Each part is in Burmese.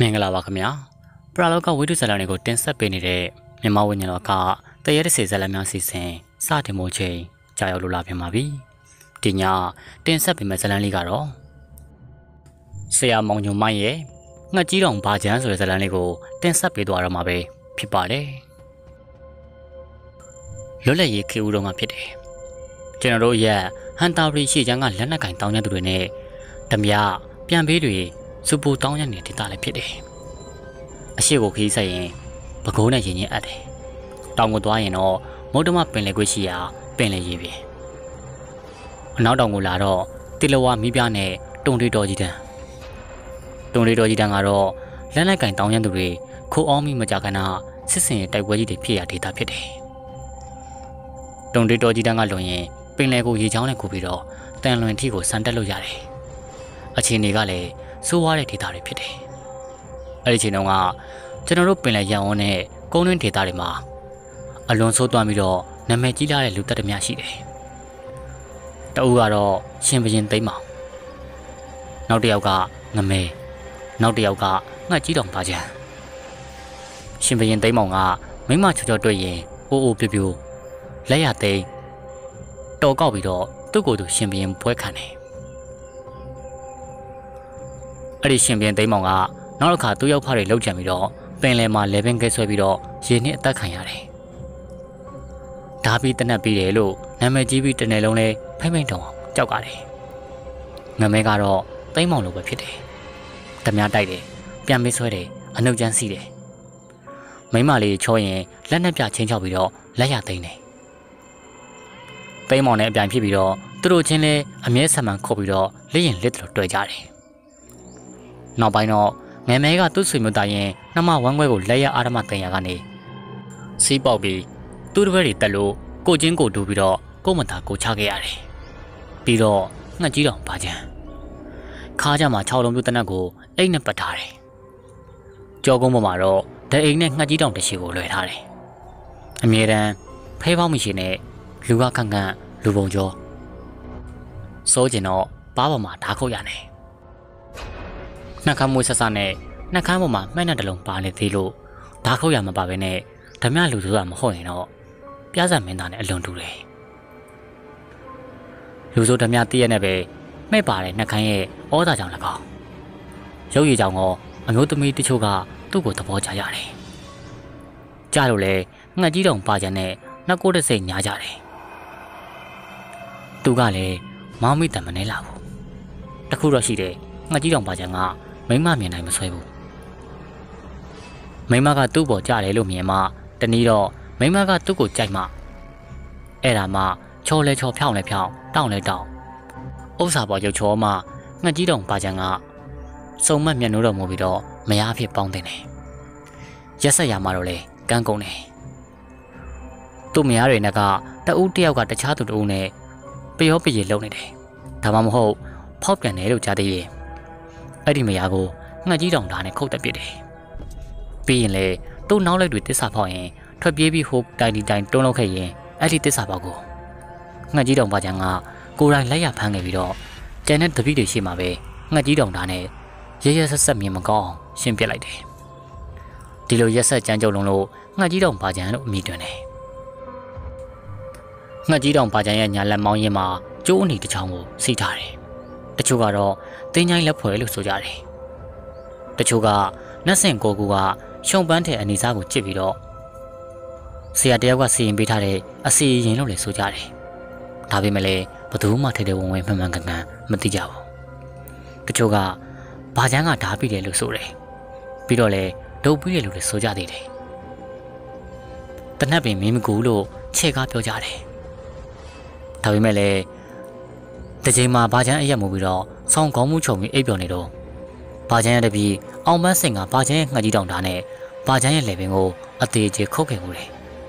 မင်္ဂလာပါခင်ဗျာပရာလောကဝိတုဇာတ်လမ်းတွေကိုတင်ဆက်ပေးနေတဲ့မြန်မာဝိညာဉ်တော်ကတရေတစေဇာတ်လမ်းများစီစဉ်စတင်မှုချိန်ကြာရောက်လို့လာပြန်ပါပြီဒီညတင်ဆက်ပေးမယ့်ဇာတ်လမ်းလေးကတော့ဆရာမောင်ညုံမိုင်းရဲ့ငှက်ကြီးတောင်ဘာချမ်းဆိုတဲ့ဇာတ်လမ်းလေးကိုတင်ဆက်ပေးသွားတော့မှာပဲဖြစ်ပါတယ်လွတ်လပ်ရေးခေတ်ဦးတုန်းကဖြစ်တယ်ကျွန်တော်တို့ရဲ့ဟန်တာရီရှေ့ချမ်းကလက်နက်ကင်တောင်းကျမ်းသူတွေနဲ့ဓမြပြန်ပေးတွေစူပူတောင်းကျမ်းတဲ့ဒေသလည်းဖြစ်တယ်အရှိကိုခီးဆိုင်ရင်ပကုံးနဲ့ရင်ချင်းအပ်တယ်တောင်ကိုသွားရင်တော့မုတ်တမပင်လေခွေးရှိရာပင်လေရေးပြင်အနောက်တောင်ကိုလာတော့တိလဝါမိပြနဲ့တုံတွေတော်ကြီးတန်းကတော့လက်နက်ကင်တောင်းကျမ်းသူတွေခိုးအောင်မိမကြခဏစစ်စင်တိုက်ပွဲကြီးတွေဖြစ်ရာဒေသဖြစ်တယ်တုံတွေတော်ကြီးတန်းကလွန်ရင်ပင်လေကိုရေချောင်းနဲ့ကူပြီးတော့တန်လွင်ထီကိုစံတက်လို့ရတယ်အခြေအနေကလည်းဆိုးဝါးတဲ့ဒေသတွေဖြစ်တယ်အဲ့ဒီချိန်တုန်းကကျွန်တော်တို့ပင်လယ်ရန်ဝန်းနဲ့ကုန်းတွင်းဒေသတွေမှာအလွန်ဆိုးသွမ်းပြီးတော့နာမည်ကြီးလာတဲ့လူသက်တများရှိတယ်တအူးကတော့ရှင်ဘရင်သိမ်းမောင်နောက်တစ်ယောက်ကငမဲနောက်တစ်ယောက်ကငှက်ကြီးတောင်ပါချမ်းရှင်ဘရင်သိမ်းမောင်ကမိမချောချောတွေ့ရင်အိုးအိုးပြပြလက်ရသိမ်းတော်ကောက်ပြီးတော့သူ့ကိုယ်သူရှင်ဘရင်ပွဲခံတယ်အဲ့ဒီရှင်ဘရင်သိမ်းမောင်ကနောက်တစ်ခါသူ့ရောက်ဖားတွေလောက်ကြံပြီးတော့ပင်လယ်မှာလေပင်ကဲဆွဲပြီးတော့ရေနဲ့အသက်ခံရတယ်။ဓာပြီးတနက်ပြီးတယ်လို့နာမည်ကြီးပြီးတနေ့လုံးလဲဖိမ့်ဖိမ့်တုံအောင်ကြောက်ရတယ်။ငမဲကတော့သိမ်းမောင်လိုပဲဖြစ်တယ်။ဓမြတိုက်တယ်ပြန်မေးဆွဲတယ်အနှုတ်ချမ်းစီးတယ်။မိမလေးချောရင်လက်နဲ့ပြချင်းချောက်ပြီးတော့လက်ရသိမ်းတယ်။သိမ်းမောင်နဲ့အပြိုင်ဖြစ်ပြီးတော့သူတို့ချင်းလဲအမြဲဆံမှန်ခုတ်ပြီးတော့လက်ရင်လက်တို့တွေ့ကြတယ်။နောက်ပိုင်းတော့ငယ်မဲကသူ့ဆွေမျိုးသားရင်နှမဝမ်းခွဲကိုလက်ရအာရမတင်ရကနေစီးပေါက်ပြီးသူ့တပည့်တွေတက်လို့ကိုချင်းကိုတူပြီးတော့ကိုမသာကိုချခဲ့ရတယ်ပြီးတော့ငှက်ကြီးတောင်ပါချမ်းခါးကြမှာ6လုံးပြတနက်ကိုအိတ်နဲ့ပတ်ထားတယ်ကြောကုန်းပေါ်မှာတော့ဒဲအိမ်နဲ့ငှက်ကြီးတောင်တရှိကိုလွှဲထားတယ်အမြဲတမ်းဖဲပေါင်းမရှိနဲ့လူကခန့်ခန့်လူပုံကျော်စိုးကျင်တော့ပါးပေါ်မှာဓာတ်ခုတ်ရနေနှက်ခမ်းမွေးဆဆနဲ့နှက်ခမ်းပေါ်မှာမှဲ့နဲ့တလုံးပါနေသေးလို့ဓာတ်ခုတ်ရမပါဘဲနဲ့ဓမြလူဆိုတာမဟုတ်ရင်တော့ပြားစံမင်းသားနဲ့အလွန်တူတယ်လူဆိုဓမြတည့်ရနဲ့ပဲမှဲ့ပါတယ်နှက်ခမ်းရဲ့ဩဇာကြောင့်၎င်းရုပ်ရည်ကြောင့်ကောအမျိုးသမီးတချို့ကသူ့ကိုသဘောကျရတယ်ကြားလို့လဲငှက်ကြီးတောင်ပါချင်နဲ့နှက်ကိုတစိတ်ညားကြတယ်သူကလည်းမောင်မိတံမနေလာဘူးတခုတော့ရှိတယ်ငှက်ကြီးတောင်ပါချင်ကမိမမြင်နိုင်မဆွဲဘူးမိမကသူ့ပေါ်ကြတယ်လို့မြင်မှတနည်းတော့မိမကသူ့ကိုကြိုက်မှအဲ့ဒါမှချော်လဲချော်ဖြောင်းလဲဖြောင်းတောင်းလဲတောင်းဥစ္စာပေါ်ရုပ်ချောမှငှက်ကြီးတောင်ပါချင်ကစုံမက်မျက်နှာတော်မူပြီးတော့မရအဖြစ်ပေါင်းတင်တယ်ရက်ဆက်ရမှာတော့လေကန်းကုန်တယ်သူ့မယားတွေနဲ့ကတအူးတယောက်ကတခြားသူတအူးနဲ့ပျောပရေလုံနေတယ်ဒါမှမဟုတ်ဖောက်ပြန်တယ်လို့ကြားသေးတယ်အဲ့ဒီမယားကိုငှက်ကြီးတောင်ဓာတ်နဲ့ခုတ်တက်ပစ်တယ်ပြီးရင်လေသူ့နောက်လိုက်တွေတစ္ဆာဖောက်ရင်ထွက်ပြေးပြီးဟိုတိုင်ဒီတိုင်တွန်းလောက်ခဲ့ရင်အဲ့ဒီတစ္ဆာပေါက်ကိုငှက်ကြီးတောင်ပါချန်ကကိုယ်တိုင်လက်ရဖမ်းခဲ့ပြီးတော့ကျန်တဲ့တပည့်တွေရှိမှပဲငှက်ကြီးတောင်ဓာတ်နဲ့ရရဆက်ဆက်မြင်မကောင်းအောင်ရှင်းပြလိုက်တယ်ဒီလိုရက်ဆက်ကြမ်းကြုတ်လုံးလို့ငှက်ကြီးတောင်ပါချန်လို့အမည်တွင်တယ်ငှက်ကြီးတောင်ပါချန်ရဲ့ညာလက်မောင်းရင်းမှာကျိုးအနီတစ်ချောင်းကိုစီးထားတယ်တချို့ကတော့တင်းချိုင်းလက်ဖွယ်လို့ဆိုကြတယ်တချို့ကနတ်ဆင်ကိုကူကရှုံပန်းတဲ့အနီစားကိုချစ်ပြီးတော့ဆရာတယောက်ကစီရင်ပေးထားတဲ့အစီရင်လို့လည်းဆိုကြတယ်ဒါပေမဲ့လည်းဘသူမှထဲထဲဝင်ဝင်မှန်မှန်ကန်ကန်မသိကြဘူးတချို့ကဘာချမ်းကဓာပြတယ်လို့ဆိုတယ်ပြီးတော့လည်းဒုတ်ပြီးတယ်လို့လည်းဆိုကြသေးတယ်တနက်ပင်မင်းမကူလို့ခြေကားပြောကြတယ်ဒါပေမဲ့လည်းတချိန်မှာဘာချမ်းအရက်မှုပြီးတော့ဆောင်းကောင်းမှုချုံပြီးအိပ်ပျော်နေတော့ဘာချမ်းရတဲ့ပြီးအောင်ပန်းစင်ကဘာချမ်းရဲ့ငှက်ကြီးတောင်ဓာတ်နဲ့ဘာချမ်းရဲ့လေပင်ကိုအသေးချေခုတ်ခဲ့မှုတယ်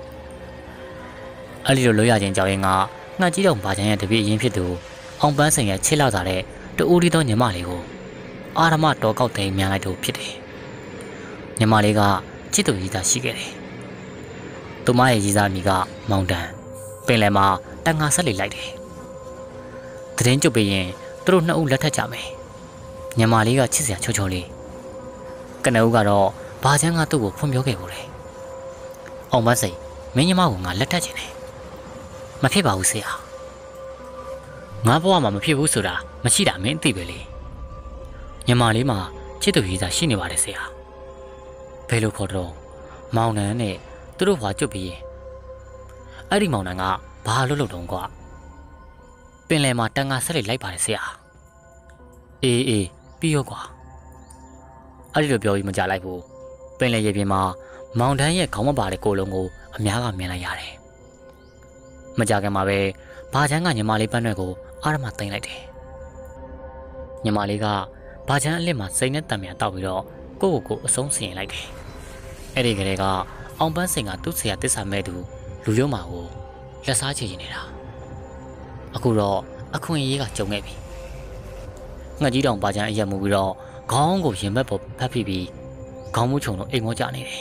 အဲ့ဒီလိုလွှဲရခြင်းကြောင့်ရင်ကငှက်ကြီးတောင်ဘာချမ်းရဲ့တပည့်အရင်ဖြစ်သူအောင်ပန်းစင်ရဲ့ချစ်လောက်စားတဲ့တူဦးဒီသောညီမလေးကိုအာရမတော်ကောက်သိမ်းမြန်လိုက်သူဖြစ်တယ်ညီမလေးကချစ်သူကြီးသားရှိခဲ့တယ်သူမရဲ့ကြီးစားမိကမောင်တန်ပင်လယ်မှာတန်ငါဆက်လေးလိုက်တယ်သတင်းကြုတ်ပြီးရင်သူတို့နှစ်ဦးလက်ထပ်ကြမယ်ညီမလေးကချစ်စရာချောချောလေးကနဦးကတော့ဘာချမ်းကသူ့ကိုဖွံ့ဖြိုးခဲ့ဘူးလေအောင်မစိန်မင်းညီမကိုငါလက်ထပ်ချင်တယ်မဖြစ်ပါဘူးဆရာငါဘဝမှာမဖြစ်ဘူးဆိုတာမရှိတာမင်းသိပဲလေညီမလေးမှာချစ်သူရေးစားရှိနေပါတယ်ဆရာဘယ်လိုခေါ်တော့မောင်နှံနဲ့သူတို့ဘွားကျွတ်ပြီးအဲ့ဒီမောင်နှံကဘာလို့လုပ်တုံးကွာပင်လယ်မှာတန်ငါဆက်လိုက်ပါတယ်ဆရာအေးပြီးရောကွာအဲ့ဒီလိုပြောပြီးမကြလိုက်ဘူးပင်လယ်ရေပြင်မှာမောင်တန်းရဲ့ခေါင်းမပါတဲ့ကိုယ်လုံးကိုအများကမြင်လိုက်ရတယ်မကြခင်မှာပဲဘာချမ်းကညီမလေးပန်းရွက်ကိုအာရမသိမ့်လိုက်တယ်ညီမလေးကဘာချမ်းအလစ်မှာစိတ်နဲ့တံမြတောက်ပြီးတော့ကိုယ့်ကိုယ်အဆုံးစီရင်လိုက်တယ်အဲ့ဒီကလေးကအောင်ပန်းစိန်ကသူ့ဆရာတစ္ဆာမဲ့သူလူရုံမာကိုလက်စားချေနေတာအခုတော့အခွင့်အရေးကကြုံခဲ့ပြီငှက်ကြီးတောင်ဘာချမ်းအရက်မှုပြီးတော့ခေါင်းကိုရင်ဘက်ပေါ်ဖက်ဖိပြီးခေါင်းမူးချုံတော့အိမ်မောကြနေတယ်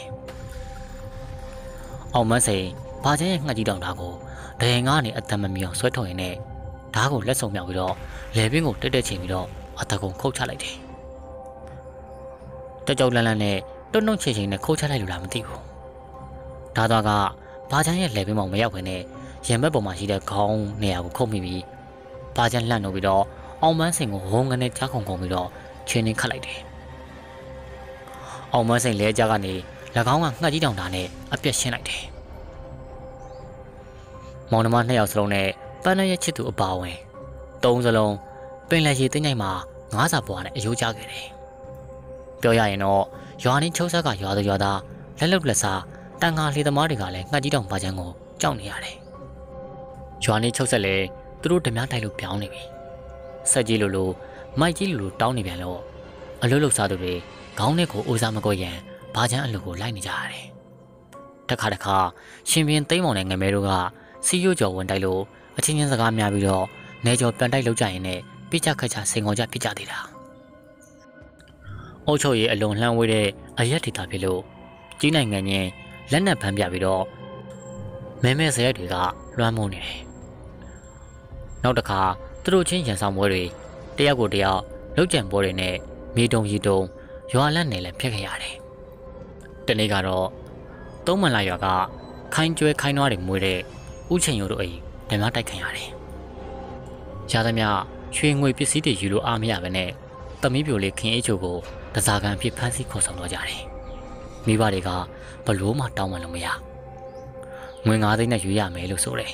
အောင်မစိန်ဘာချမ်းရဲ့ငှက်ကြီးတောင်ဓာတ်ကိုဒရင်ကနေအတံမမီအောင်ဆွဲထုတ်ရင်းနဲ့ဓာတ်ကိုလက်ဆုံမြောက်ပြီးတော့လေပင်ကိုတက်ချင်ပြီးတော့အတကုံခုတ်ချလိုက်တယ်ကြောက်လန့်လန့်နဲ့တွန်းချေနဲ့ခုတ်ချလိုက်လို့လားမသိဘူးဓာတ်သွားကဘာချမ်းရဲ့လေပင်မောင်မရောက်ခင်နဲ့ရင်ဘက်ပေါ်မှာရှိတဲ့ခေါင်းနေရာကိုခုတ်မိပြီးဘာချမ်းလှန့်လို့ပြီးတော့အောင်မန်းစိန်ကိုဝုန်းကနေကြားခုံပြီးတော့ချင်းင်းခတ်လိုက်တယ်အောင်မန်းစိန်လဲကြားကနေ၎င်းကငှက်ကြီးတောင်ဓာတ်နဲ့အပြက်ရှင်းလိုက်တယ်မောင်နှမ2ယောက်စလုံးနဲ့ပန်းရဲ့ချစ်သူအပါဝင်3စလုံးပင်လယ်ရေသိမ့်နိုင်မှာ9စာပွားနဲ့အယိုးကျခဲ့တယ်ပြောရရင်တော့ရွာနေချုပ်ဆက်ကရွာသူရွာသားလက်လုတ်လက်စားတန်ငါလေသမားတွေကလည်းငှက်ကြီးတောင်ပါချမ်းကိုကြောက်နေရတယ်ရွာနေချုပ်ဆက်လည်းသူတို့ဓမြတိုက်လို့ပြောင်းနေပြီဆက်ကြီးလိုမိုက်ကြီးလိုတောင်းနေပြန်လို့အလွတ်လုတ်စားသူတွေခေါင်းနဲ့ကိုအိုးစားမကွက်ရန်ဘာချမ်းအလူကိုလိုက်နေကြရတယ်တခါရှင်ပြင်းသိမ်းမောင်နဲ့ငမဲတို့ကစီရိုးကျော်ဝင်တိုက်လို့အချင်းချင်းစကားများပြီးတော့နေကျော်ပြန်တိုက်လောက်ကြရင်လည်းပြချခက်ချစိန်ခေါ်ကြပြကြသေးတာအုတ်ချုပ်ရဲ့အလွန်လှမ်းဝေးတဲ့အရက်ဒေတာဖြစ်လို့ကြီးနိုင်ငံချင်းလက်နက်ဖမ်းပြပြီးတော့မဲစရက်တွေကလွှမ်းမိုးနေတယ်နောက်တစ်ခါသူတို့ချင်းရန်ဆောင်ပွဲတွေတယောက်ကိုတယောက်လှုပ်ကြံပွဲတွေနဲ့မြေတုံရီတုံရွာလန့်နေလည်းဖြစ်ခဲ့ရတယ်တနေ့ကတော့သုံးမန်လာရွာကခိုင်းကျွဲခိုင်းနွားတွေမွေးတဲ့ဥချိန်ရိုးတို့အိမ်ဓမြတိုက်ခံရတယ်ရသမျှရွှေငွေပစ္စည်းတွေယူလို့အားမရဘဲနဲ့သမီးပြိုလေးခင်အေးချိုကိုတစားကန်ဖြစ်ဖမ်းဆီးခေါ်ဆောင်တော့ကြတယ်မိဘတွေကဘလို့မှတောင်းပန်လို့မရငွေ9သိန်းနဲ့ယူရမယ်လို့ဆိုတယ်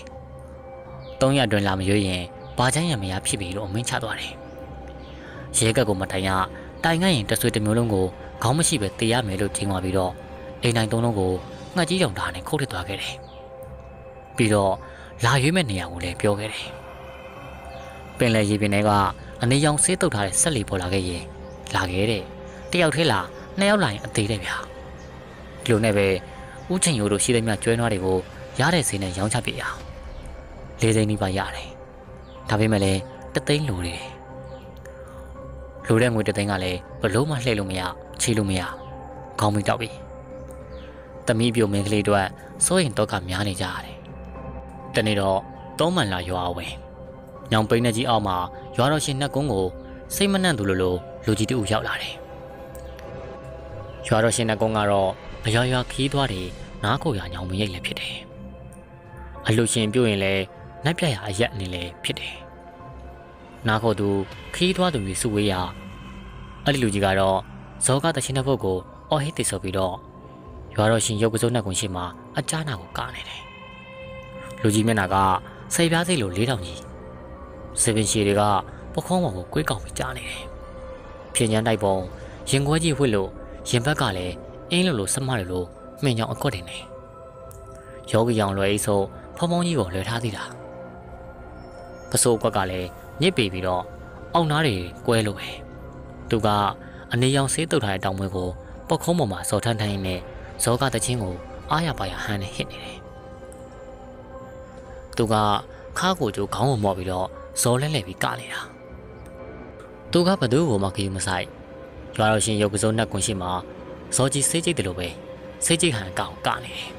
3ရက်အတွင်းလာမရွေးရင်ဘာချမ်းရမရဖြစ်ပြီလို့အမိန့်ချသွားတယ်ရဲကက်ကိုမတိုင်ရတိုင်ငတ်ရင်တဆွေတစ်မျိုးလုံးကိုခေါင်းမရှိပဲတေးရမယ်လို့ချိန်သွားပြီးတော့အိမ်တိုင်း3လုံးကိုငှက်ကြီးတောင်ဓာတ်နဲ့ခုတ်ထစ်သွားခဲ့တယ်ပြီးတော့လာရွေးမဲ့နေရာကိုလည်းပြောခဲ့တယ်ပင်လယ်ရေပြင်ထဲကအနေရောင်ဆေးတုပ်ထားတဲ့ဆက်လီပေါ်လာခဲ့ရင်လာခဲ့တဲ့တယောက်ထဲလာ2ယောက်လာရင်အသေးတယ်ဗျာဒီလိုနဲ့ပဲဥချိန်ရိုးတို့ရှိတဲ့မြကျွဲနွားတွေကိုရတဲ့ဈေးနဲ့ရောင်းချပြရအောင်4သိန်းနီးပါးရတယ်ဒါပေမဲ့လည်း3သိန်းလိုတယ်လိုတဲ့ငွေ3သိန်းကလည်းဘလို့မှလှည့်လို့မရချေလို့မရခေါင်းမိတောက်ပြီသမီးပြိုမင်းကလေးတို့စိုးရင်တော့ကများနေကြရတယ်တနေ့တော့3မှန်လာရွာဝင်ညောင်ပိန်းနဲ့ကြီးအောက်မှာရွာတော်ရှင်နှက်ကုန်းကိုစိတ်မနှံ့သူလိုလူကြီးတူရောက်လာတယ်ရွာတော်ရှင်နှက်ကုန်းကတော့အရွာခီးသွားတယ်နားကိုရညောင်မရိတ်လည်းဖြစ်တယ်အလူရှင်ပြုတ်ရင်လည်းနှက်ပြရအရက်အနေလည်းဖြစ်တယ်နားကိုသူခီးသွားသူတွေစုဝေးရအဲ့ဒီလူကြီးကတော့ဇောကတချင်းတဲ့ဘုတ်ကိုအော်ဟစ်တိဆိုပြီးတော့ရွာတော်ရှင်ရုပ်ကစိုးနှက်ကုန်းရှိမှာအကြားနာကိုကာနေတယ်လူကြီးမျက်နှာကစိတ်ပြားစိတ်လို4000ကြီးစေပင်ရှည်တွေကပခုံးပေါ်ကိုကွေးကောက်ပြီးကြားနေတယ်ဖြင်းချမ်းတိုက်ပုံရင်ခွဲကြီးဝှက်လို့ရင်ဘက်ကလည်းအင်းလိုစမတယ်လို့မှင်ကြောင်အကွက်တင်နေယောဂီအောင်လွယ်အိတ်ဆိုဖုံဖုံကြီးကိုလွယ်ထားသေးတာပစိုးကွက်ကလည်းညစ်ပေပြီးတော့အောက်နားတွေကွဲလို့ပဲသူကအနေရောင်ဆေးတုပ်ထားတဲ့တောင်မွေးကိုပခုံးပေါ်မှာစော်ထန်းထန်းရင်းနဲ့ဇောကတချင်းကိုအားရပါရဟန်းနဲ့ဟစ်နေတယ်သူကခါကိုကျိုးခေါင်းကိုမော့ပြီးတော့ဇော်လဲလှည့်ပြီးကနေတာသူကဘသူ့ကိုမှခရီးမဆိုင်ရွာတော်ရှင်ရုပ်ကစိုးနှက်ကွန်ရှိမှာဇော်ကြီးစိတ်ကြိတ်တယ်လို့ပဲစိတ်ကြိတ်ဟန်ကောင်ကနေတယ်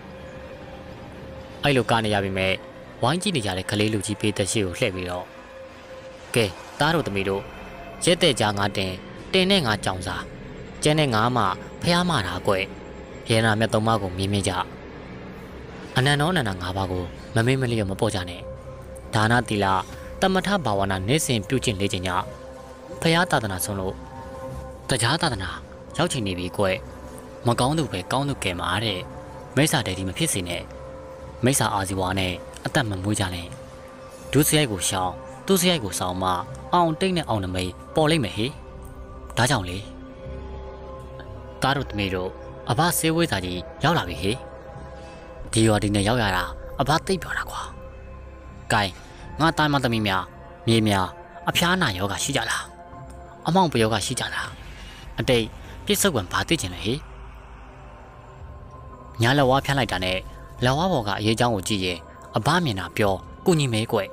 အဲ့လိုကနေရပြီမဲ့ဝိုင်းကြည့်နေကြတဲ့ကလေးလူကြီးပေးသက်ရှိကိုလှည့်ပြီးတော့ကဲသားတို့သမီးတို့ရက်တဲ့ကြားငါတင်နဲ့ငါကြောင်စားကျကျင်းနဲ့ငါမှဖျားမတာကွရဲနာမြတ်သုံးပါးကိုမြင်မြင်ကြအနန္တောအနန္တ၅ပါးကိုမမေ့မလျော့မပေါ်ကြနဲ့ဒါနသီလတမထဘာဝနာနေ့စဉ်ပြုကျင့်လေ့ကျင့်ကြဖျားသာသနာဆုံးလို့တရားသာသနာရောက်ချင်နေပြီကွမကောင်းသူပဲကောင်းသူကဲမှာတဲ့မိစ္ဆာဒိဋ္ဌိမဖြစ်စေနဲ့မိစ္ဆာအာဇီဝါနဲ့အသက်မမွေးကြနဲ့ဒုစရိုက်ကိုရှောင်သူစရိုက်ကိုဆောင်မအောင်တိတ်နဲ့အောင်နမိတ်ပေါ်လိမ့်မယ်ဟေဒါကြောင့်လေသားတို့သမီးတို့အဘဆေးဝေးစာကြီးရောက်လာပြီဟေဒီရော်ဒီနဲ့ရောက်ရတာအဘသိပ်ပြောတာကွာကဲငါတိုင်းမသမီးများမြေများအဖျားနာယောဂရှိကြလားအမောင်ပယောဂရှိကြလားအတိတ်ပြစ်စုံကဘာသိချင်လဲဟေညာလက်ဝါးဖျားလိုက်တာနဲ့လက်ဝါးပေါ်ကအရေးချောင်းကိုကြည့်ရင်အဘမြင်တာပြောကိုညီမဲကွ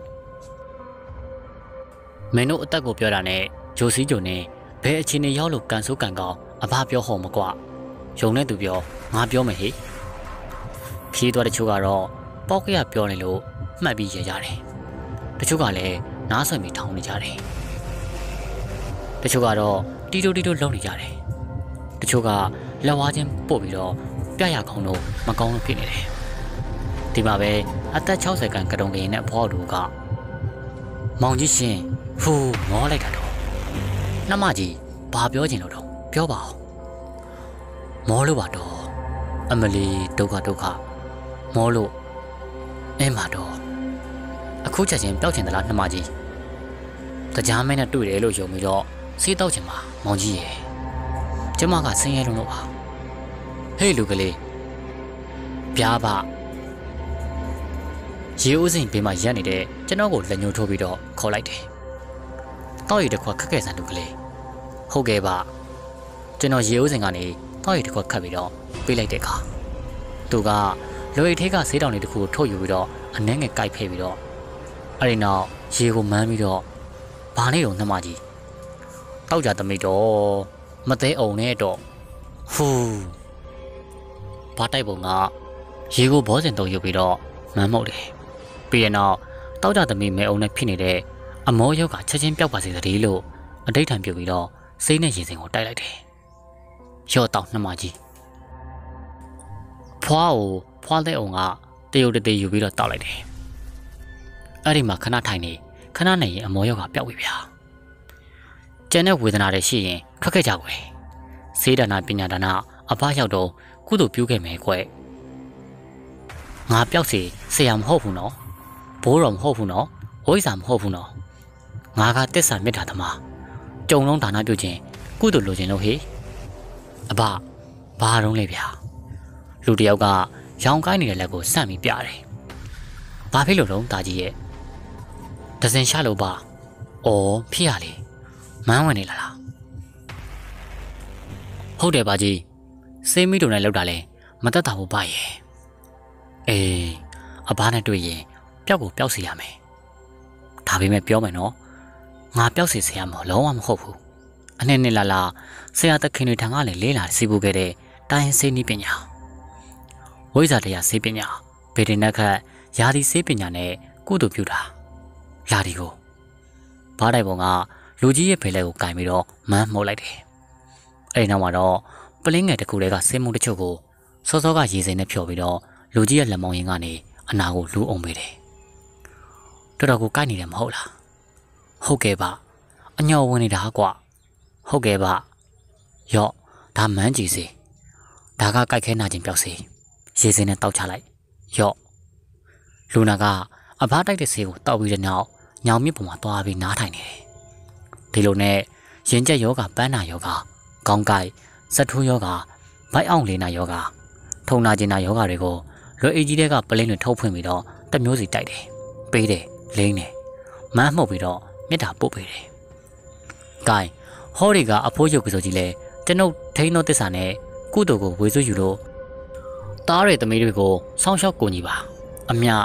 မင်းတို့အသက်ကိုပြောတာနဲ့ဂျိုစီဂျိုနဲ့ဘယ်အခြေအနေရောက်လို့ကန်ဆိုးကန်ကောင်းအဘပြောဟောမကွယုံနဲ့သူပြောငါပြောမယ်ဟေခီးသွားတချို့ကတော့ပေါက်ကရပြောနေလို့မှတ်ပြီးရကြတယ်တချို့ကလည်းနားဆွင့်ပြီးထောင်းနေကြတယ်တချို့ကတော့တီတိုလုံနေကြတယ်တချို့ကလက်ဝါးချင်းပို့ပြီးတော့ပြရကောင်းလို့မကောင်းလို့ဖြစ်နေတယ်ဒီမှာပဲအသက်60ခန့်ကတုံကရင်နဲ့အဖွားတို့ကမောင်ကြီးရှင်ဟူးမောလိုက်တာတော့နှမကြီးဘာပြောချင်လို့တော့ပြောပါဦးမောလို့ပါတော့အမလီဒုက္ခမောလို့အဲမှာတော့အခုချက်ချင်းပျောက်ချင်သလားနှမကြီးတရားမင်းနဲ့တွေ့တယ်လို့ယုံပြီးတော့စေးတောက်ချင်ပါမောင်ကြီးရဲ့ကျမကဆင်းရဲလို့ပါဟေးလူကလေးပြားပါရေဦးစိန်ဘေးမှာရက်နေတဲ့ကျွန်တော်ကိုလက်ညှိုးထိုးပြီးတော့ခေါ်လိုက်တယ်တောက်ရည်တစ်ခွက်ခက်ခဲဆန်လူကလေးဟုတ်ကဲ့ပါကျွန်တော်ရေဦးစိန်ကနေတောက်ရည်တစ်ခွက်ခတ်ပြီးတော့ပေးလိုက်တဲ့အခါသူကလွယ်ထေးကဆေးတောင်လေးတစ်ခုကိုထုတ်ယူပြီးတော့အနှဲငယ်ကိုက်ဖဲပြီးတော့အဲ့ဒီနောက်ရေကိုမန်းပြီးတော့ဘာနေတော့နှမကြီးတောက်ကြသမိတော့မသေးအောင်နဲ့တော့ဟူးဘာတိုက်ပုံကရေကိုဘောစင်တုံယူပြီးတော့မန်းမှုတ်တယ်ပြီးရနောက်တောက်ကြသမိမဲအောင်နဲ့ဖြစ်နေတဲ့အမောရုပ်ကချက်ချင်းပျောက်ပါစေသတည်းလို့အဋိဋ္ဌံပြုတ်ပြီးတော့စိတ်နဲ့ရင်စင်ကိုတိုက်လိုက်တယ်ရော့တောက်နှမကြီးဖွာတဲ့အောင်ကတရုတ်တည်းယူပြီးတော့တောက်လိုက်တယ်အဲ့ဒီမှာခဏထိုင်နေခဏနေရင်အမောရောဂါပျောက်ပြီဗျာကျန်တဲ့ဝေဒနာတွေရှိရင်ထွက်ခဲ့ကြွယ်စေးဒါနာပညာဒါနာအဖရောက်တော့ကုသိုလ်ပြုခဲ့မယ်ကွငါပျောက်စီဆရာမဟုတ်ဘူးနော်ဘိုးတော်မဟုတ်ဘူးနော်ဝိဇ္ဇာမဟုတ်ဘူးနော်ငါကတစ္ဆာမေတ္တာသမားကြုံလုံးဒါနာပြုခြင်းကုသိုလ်လိုခြင်းလို့ဟေးအဘဘာတော့လဲဗျာလူတယောက်ကရောင်ကိုင်းနေတဲ့လက်ကိုဆန့်ပြီးပြတယ်ဘာဖြစ်လို့တော့တာကြီးရဲ့ဒဇင်ရှာလို့ပါအော်ဖြစ်ရလေမန်းဝင်နေလားဟုတ်တယ်ပါကြီးစေးမီတို့နဲ့လောက်တာလဲမတက်တာဘူးပါရဲ့အေးအဘနဲ့တွေ့ရင်ပျောက်ကိုပျောက်စီရမယ်ဒါပေမဲ့ပြောမယ်နော်ငါပျောက်စီဆရာမလုံးဝမဟုတ်ဘူးအနှစ်လာဆရာသခင်တွေထံကလည်းလေးလာစီပူခဲ့တဲ့တိုင်းစေးနည်းပညာဝိဇ္ဇာတရားစေးပညာဗေဒနာခတ်ယာဒီစေးပညာနဲ့ကုသိုလ်ပြုတာလာဒီကိုဘားတိုက်ပုံကလူကြီးရဲ့ဖေးလက်ကိုကင်ပြီးတော့မန်းမှုတ်လိုက်တယ်အဲ့ဒီနောက်မှာတော့ပလင်းငယ်တစ်ခုတည်းကဆေးမှုတချို့ကိုစောစောကရေစိမ်နဲ့ဖြော်ပြီးတော့လူကြီးရဲ့လက်မောင်းရင်ကနေအနာကိုလူးအောင်ပေးတယ်တော်တော်ကိုကိုက်နေတယ်မဟုတ်လားဟုတ်ကဲ့ပါအညော်ဝင်နေတာကွာဟုတ်ကဲ့ပါရော့ဒါမန်းကြည့်စေဒါကကိုက်ခဲနာခြင်းပျောက်စေရေစိမ်နဲ့တောက်ချလိုက်ရော့လူနာကအဘတိုက်တဲ့ဆေးကိုတောက်ပြီးတဲ့နောက်ညောင်မြစ်ပေါ်မှာသွားပြီးနားထိုင်နေတယ်ဒီလိုနဲ့ရင်ကျက်ယောဂပန်းနာယောဂခေါင်းကိုက်စက်ထိုးယောဂဘိုက်အောင်လေးနာယောဂထုံနာကျင်နာယောဂတွေကိုလွယ်အေးကြီးတွေကပလင်းတွေထုတ်ဖွင့်ပြီးတော့တမျိုးစီတိုက်တယ်ပေးတယ်လိမ့်တယ်မန်းမှုတ်ပြီးတော့မေတ္တာပို့ပေးတယ်။ဂိုင်းဟောဒီကအဖိုးရုပ်ကစိုးကြီးလဲကျွန်ုပ်ထိန်းသောတစ္ဆာနဲ့ကုသိုလ်ကိုဝေစုယူလို့တားရတဲ့သမီးတွေကိုစောင့်ရှောက်ကိုညီပါအမြ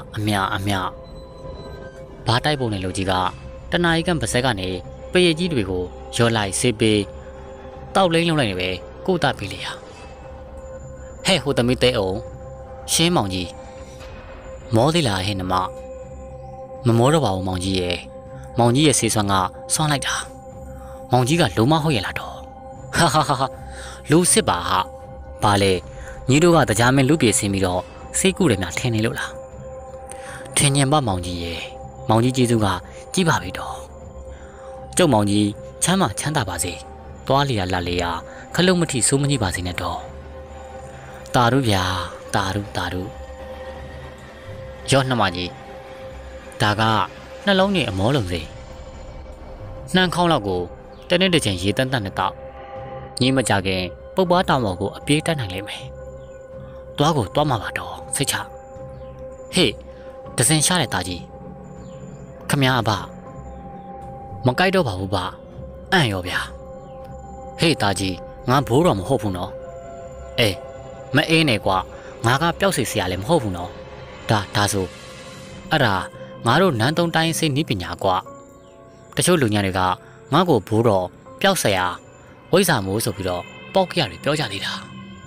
ဘာတိုက်ပုံနဲ့လူကြီးကတနာရီကပါဇက်ကနေပရိတ်ကြီးတွေကိုရော်လိုက်ဆေးပေးတောက်လိမ့်လုံးလိုက်နေပဲကိုတပေးလေရဟဲ့ဟိုသမီးတဲအောင်ရှင်းမောင်ကြီးမောသေးလားဟဲ့နမမမောတော့ပါဘူးမောင်ကြီးရဲ့ဆေးဆွမ်းကဆွမ်းလိုက်တာမောင်ကြီးကလုံးမဟုတ်ရဲ့လားတော့ဟာလူစစ်ပါဟာဘာလဲညီတို့ကတရားမင်းလူပြေစင်းပြီးတော့စိတ်ကူးတယ်များထင်နေလို့လားထင်ញင်ပါမောင်ကြီးရေမောင်ကြီးကျေးဇူးကကြီးပါပြီတော့ကျုပ်မောင်ကြီးချမ်းသာချမ်းသာပါစေသွားလျာလာလျာခလုံးမထီစိုးမကြီးပါစေနဲ့တော့တာရုဗျာတာရုရောနှမကြီးဒါကနှလုံးကြီးအမောလုံးစိနှမ်းခေါင်းလောက်ကိုတနေ့တစ်ချိန်ရေတန်းတန်းနဲ့တောက်ညီမကြခင်ပုပ်ပွားတောင်ပေါ်ကိုအပြေးတက်နိုင်လိမ့်မယ်သွားကိုသွားမှာပါတော့စိတ်ချဟေ့ဒဇင်ရှားတဲ့သားကြီးခမအဘမကြိုက်တော့ပါဘူးဗျအံ့ရောဗျာဟေ့သားကြီးငါဘိုးတော်မဟုတ်ဘူးနော်အေးမအေးနဲ့ကွာငါကပျောက်စိတ်စရာလည်းမဟုတ်ဘူးနော်ဒါဆိုအဲ့ဒါငါတို့နန်းသုံးတိုင်းစိတ်နည်းပညာကွာတချို့လူညာတွေကငါ့ကိုဘိုးတော်ပျောက်စရာဝိဇ္ဇာမိုးဆိုပြီးတော့ပေါက်ကြရတယ်ပြောကြသေးတာ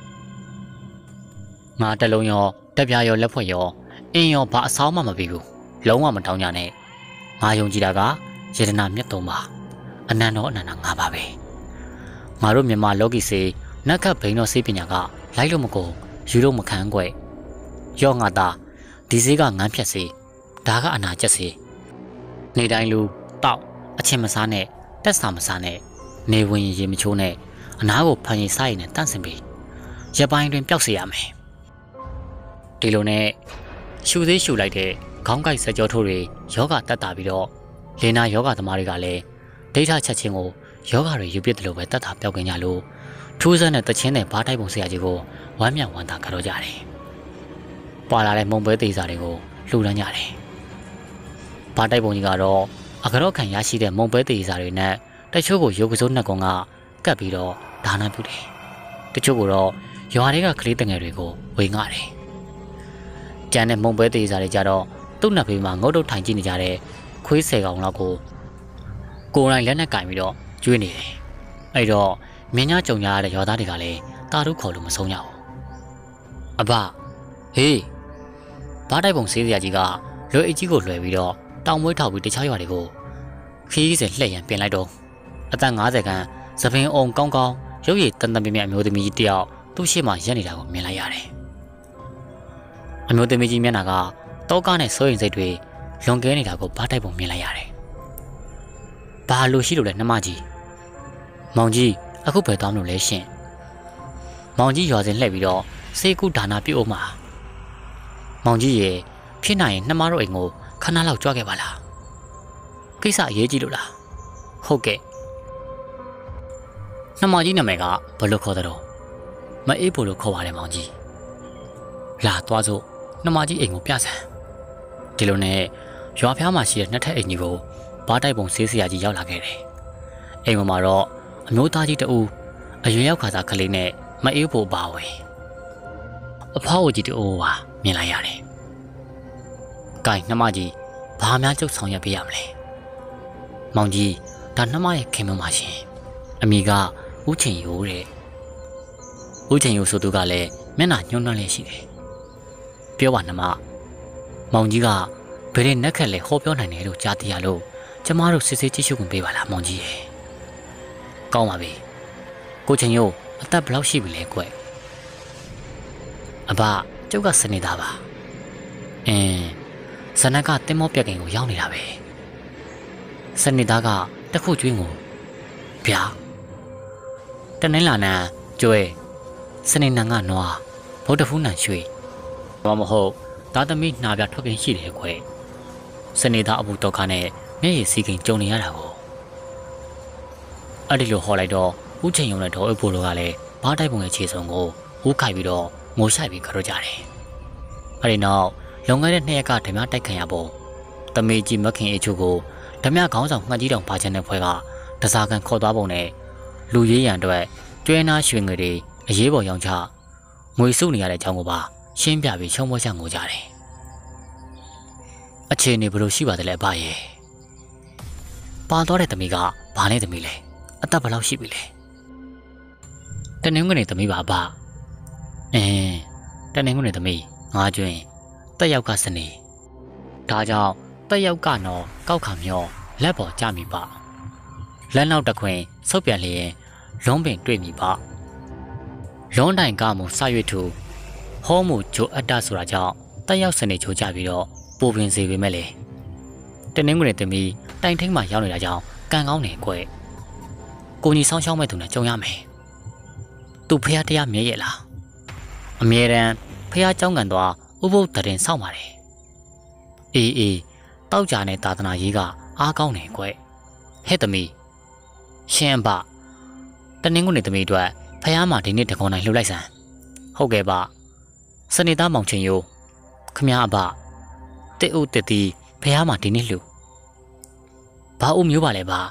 ငါတလုံးရောတက်ပြားရောလက်ဖွဲ့ရောအင်းရောဘာအဆောင်မှမပြီးဘူးလုံးဝမတောင်းကြနဲ့ငါယုံကြည်တာကယေဒနာမြတ်သုံးပါအနန္တောအနန္တငါပါပဲငါတို့မြန်မာလောကီစေနတ်ခတ်ဘိန်းတော်စေပညာကလိုက်လို့မကုန်ယူလို့မခံကွယ်ရောငါသားဒီစေးကငန်းဖြတ်စေဒါကအနာကျက်စေနေတိုင်းလူတောက်အချင်းမစားနဲ့တက်စာမစားနဲ့နေဝင်ရေမချိုးနဲ့အနာကိုဖန်ရီစားရင်နဲ့တန့်စင်ပြီးရပိုင်းတွင်ပျောက်စေရမယ်ဒီလိုနဲ့ရှူသေးရှူလိုက်တဲ့ခေါင်းကိုက်စကြောထိုးတွေယောဂတက်တာပြီးတော့လေနာယောဂသမားတွေကလည်းဒိဋ္ဌချက်ချင်းကိုယောဂတွေယူပြစ်တယ်လို့ပဲတတ်တာပြောက်ခင်ကြလို့ထူးဆန်းတဲ့တချင်းနဲ့ဘားတိုက်ပုံဆရာကြီးကိုဝမ်းမြောက်ဝမ်းသာကြတော့ကြတယ်ပွာလာတဲ့မုံပွဲသေးစာတွေကိုလှူဒန်းကြတယ်ဘားတိုက်ပုံကြီးကတော့အကရော့ခံရရှိတဲ့မုံပွဲသေးစာတွေနဲ့တချို့ကိုရုပ်ကစိုးနှစ်ကောင်ကကပ်ပြီးတော့ဒါနပြုတယ်တချို့ကတော့ရွာတွေကကလေးတငယ်တွေကိုဝေငှတယ်ကျန်တဲ့မုံပွဲသေးစာတွေကြတော့သူ့နှစ်ဖေးမှာငုတ်တုတ်ထိုင်ကြည့်နေကြတဲ့ခွေးဆယ်ကောင်လောက်ကိုယ်တိုင်လက်နဲ့ကင်ပြီးတော့ကျွေးနေတယ်အဲ့တော့မင်းများကြုံရတဲ့ရွာသားတွေကလည်းတာရုခေါ်လို့မဆုံးရဘူးအဘဟေးဘားတိုက်ပုံဆေးစရာကြီးကလွယ်အကြီးကိုလွယ်ပြီးတော့တောင်မွေးထောက်ပြီးတခြားရွာတွေကိုခီးစင်လှည့်ရန်ပြင်လိုက်တော့အသက်50ခန်းသပင်အောင်ကောင်းကောင်းရုပ်ရည်တန်တန်ပြင်းပြင်းအမျိုးသမီးကြီးတယောက်သူ့ရှေ့မှာရက်နေတာကိုမြင်လိုက်ရတယ်အမျိုးသမီးကြီးမျက်နှာကတောကားနဲ့စိုးရင်စိတ်တွေလွန်ကဲနေတာကိုဘားတိုက်ပုံမြင်လိုက်ရတယ်ဘာလို့ရှိလို့လဲနှမကြီးမောင်ကြီးအခုပဲသွားမလို့လဲရှင်မောင်ကြီးရွာစဉ်လှည့်ပြီးတော့စေကုဒါနာပြုတ်အောင်မှာမောင်ကြီးရေဖြစ်နိုင်ရင်နှမတို့အိမ်ကိုခဏလောက်ကြွားခဲ့ပါလားကိစ္စအရေးကြီးလို့လားဟုတ်ကဲ့နှမကြီးနာမည်ကဘယ်လိုခေါ်တဲ့တော့မအေးဖို့လို့ခေါ်ပါတယ်မောင်ကြီးလာသွားစို့နှမကြီးအိမ်ကိုပြဆန်ဒီလိုနဲ့ရွာဖျားမှာရှိတဲ့နှစ်ထပ်အိမ်ကြီးကိုဘားတိုက်ပုံဆေးစရာကြီးရောက်လာခဲ့တယ်အိမ်မှာတော့အမျိုးသားကြီးတဦးအရွယ်ရောက်ခါစားကလေးနဲ့မအေးဖို့ပါဝင်အဖွားဝကြီးတဦးပါမြင်လိုက်ရတယ်။ကိုင်နှမကြီးဘာများကျုပ်ဆောင်ရပေးရမလဲ။မောင်ကြီးဒါနှမရဲ့ခင်မပါရှင်။အမိကဦးချင်းရိုးတဲ့။ဦးချင်းရိုးဆိုသူကလည်းမျက်နှာညှိုးနှွမ်းလေးရှိတယ်။ပြောပါနှမမောင်ကြီးကဘယ်နဲ့နက်ခက်လဲဟောပြောနိုင်တယ်လို့ကြားသိရလို့ကျမတို့စစ်စစ်ကြည့်ရှုခွင့်ပေးပါလားမောင်ကြီးရဲ့။ကောင်းပါပြီ။ကိုချင်းရိုးအသက်ဘယ်လောက်ရှိပြီလဲကွ။အဘကျုပ်ကစနေသားပါဇနက်ကတင်မောပြက်ကင်ကိုရောက်နေတာပဲစနေသားကတခုကျွင်းကိုဗျာတနင်္လာနံကျွဲစနေနံကနွားဗုဒ္ဓဖူးနံရွှေဘာမဟုတ်သားသမီးနှာပြထွက်ခင်ရှိတယ်ခွဲစနေသားအပူတော့ခါနဲ့မျက်ရည်စီးခင်ကြုံနေရတာကိုအဲ့ဒီလိုဟောလိုက်တော့ဦးချိန်ရုံနဲ့ဒေါ်အဖိုးတို့ကလည်းဘားတိုက်ပုံရဲ့ခြေစုံကိုဦးခိုက်ပြီးတော့ငိုရှိုက်ပြီးခရော့ကြတယ်အဲ့ဒီနောက်လွန်ခဲ့တဲ့2ရက်ကဓမြတိုက်ခံရပုံတမေကြီးမခင်အချို့ကိုဓမြခေါင်းဆောင်ငှက်ကြီးတောင်ပါချင်တဲ့ဖွဲ့ကတစားကန်ခေါ်သွားပုံနဲ့လူရေးရန်အတွက်ကျွဲနာရွှေငွေတွေအရေးပေါ်ရောင်းချငွေစုနေရတဲ့အကြောင်းကိုပါရှင်းပြပြီးချုံမောချငိုကြတယ်အခြေအနေဘယ်လိုရှိပါသလဲအဘရဲ့ပါသွားတဲ့သမီးကဘာနဲ့သမီးလဲအသက်ဘယ်လောက်ရှိပြီလဲတနင်္ဂနွေသမီးပါအဘတနင်္ဂနွေသမီးငါကျွင်းတက်ရောက်ကစနေဒါကြောင့်တက်ရောက်ကတော့ကောက်ခါမျောလက်ပေါ်ကြမိပါလက်နောက်တခွင်ဆုပ်ပြန်လျင်လုံးပင်တွေ့မိပါလွန်တိုင်ကမှုစရွေထူဟောမှုဂျိုအတ္တဆိုတာကြောင့်တက်ရောက်စနေချိုးကြပြီးတော့ပူပင်စေပေမဲ့လေတနင်္ဂနွေသမီးတိုင်ထိန်မှရောက်နေတာကြောင့်ကံကောင်းနေကွယ်ကိုကြီးဆောင်းရှောင်းမဲ့သူနဲ့ကြုံရမယ်သူဖះတရားမြဲရဲ့လားအမြဲတမ်းဖះเจ้าကန်သွားဥပုပ်တရင်စောင့်ပါတယ်အေးတောက်ကြနဲ့သာသနာရေးကအားကောင်းနေကွယ်ဟဲ့သမီးရှင်ဘတနင်္ဂနွေသမီးအတွက်ဖះမှာဒီနေ့တကွန်နိုင်လှုပ်လိုက်စမ်းဟုတ်ကဲ့ပါစနေသားမောင်ချင်းယိုးခမအဘတဲ့ဦးတက်တီဖះမှာဒီနေ့လှူဘာအုံမျိုးပါလဲဗျ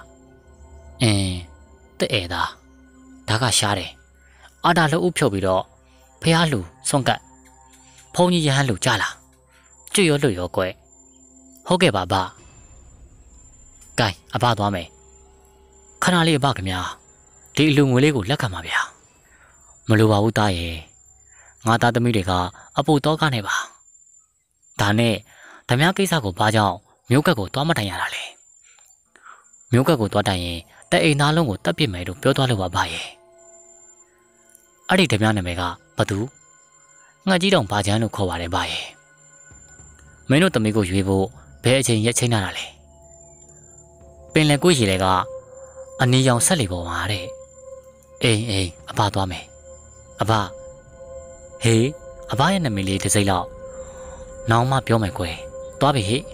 တဲ့ဧသားဒါကရှားတယ်အာတာလှုပ်ဖြုတ်ပြီးတော့ဖះလှူစွန့်ကတ်ဖုန်းကြီးရဟန်းလှူကြလားကျွရောလွတ်ရောကွယ်ဟုတ်ကဲ့ပါဗျကဲအဘသွားမယ်ခဏလေးအဘခင်ဗျာဒီအလူငွေလေးကိုလက်ခံပါဗျာမလိုပါဘူးသားရဲ့ငါသားသမီးတွေကအပူတော့ကနေပါဒါနဲ့ဓမြကိစ္စကိုဘာကြောင့်မြို့ကက်ကိုသွားမတိုင်ရတာလဲမြို့ကက်ကိုသွားတိုင်ရင်တအိမ်သားလုံးကိုတပ်ပစ်မယ်လို့ပြောသွားလို့ပါဗျာရဲ့အဲ့ဒီဓမြနာမည်ကဘသူငှက်ကြီးတောင်ဘာချမ်းလို့ခေါ်ပါတယ်ဗျာရဲ့မင်းတို့သမီးကိုရွေးဖို့ဘယ်အချိန်ရက်ချိန်လာတာလဲပင်လယ်ကွေ့ရီလေကအနီရောင်ဆက်လေပေါ်မှာတဲ့အေးအဘသွားမယ်အဘဟေးအဘရဲ့နာမည်လေးတစ်စိမ့်လောက်နောင်မှပြောမယ်ကွယ်သွားပြီဟေ့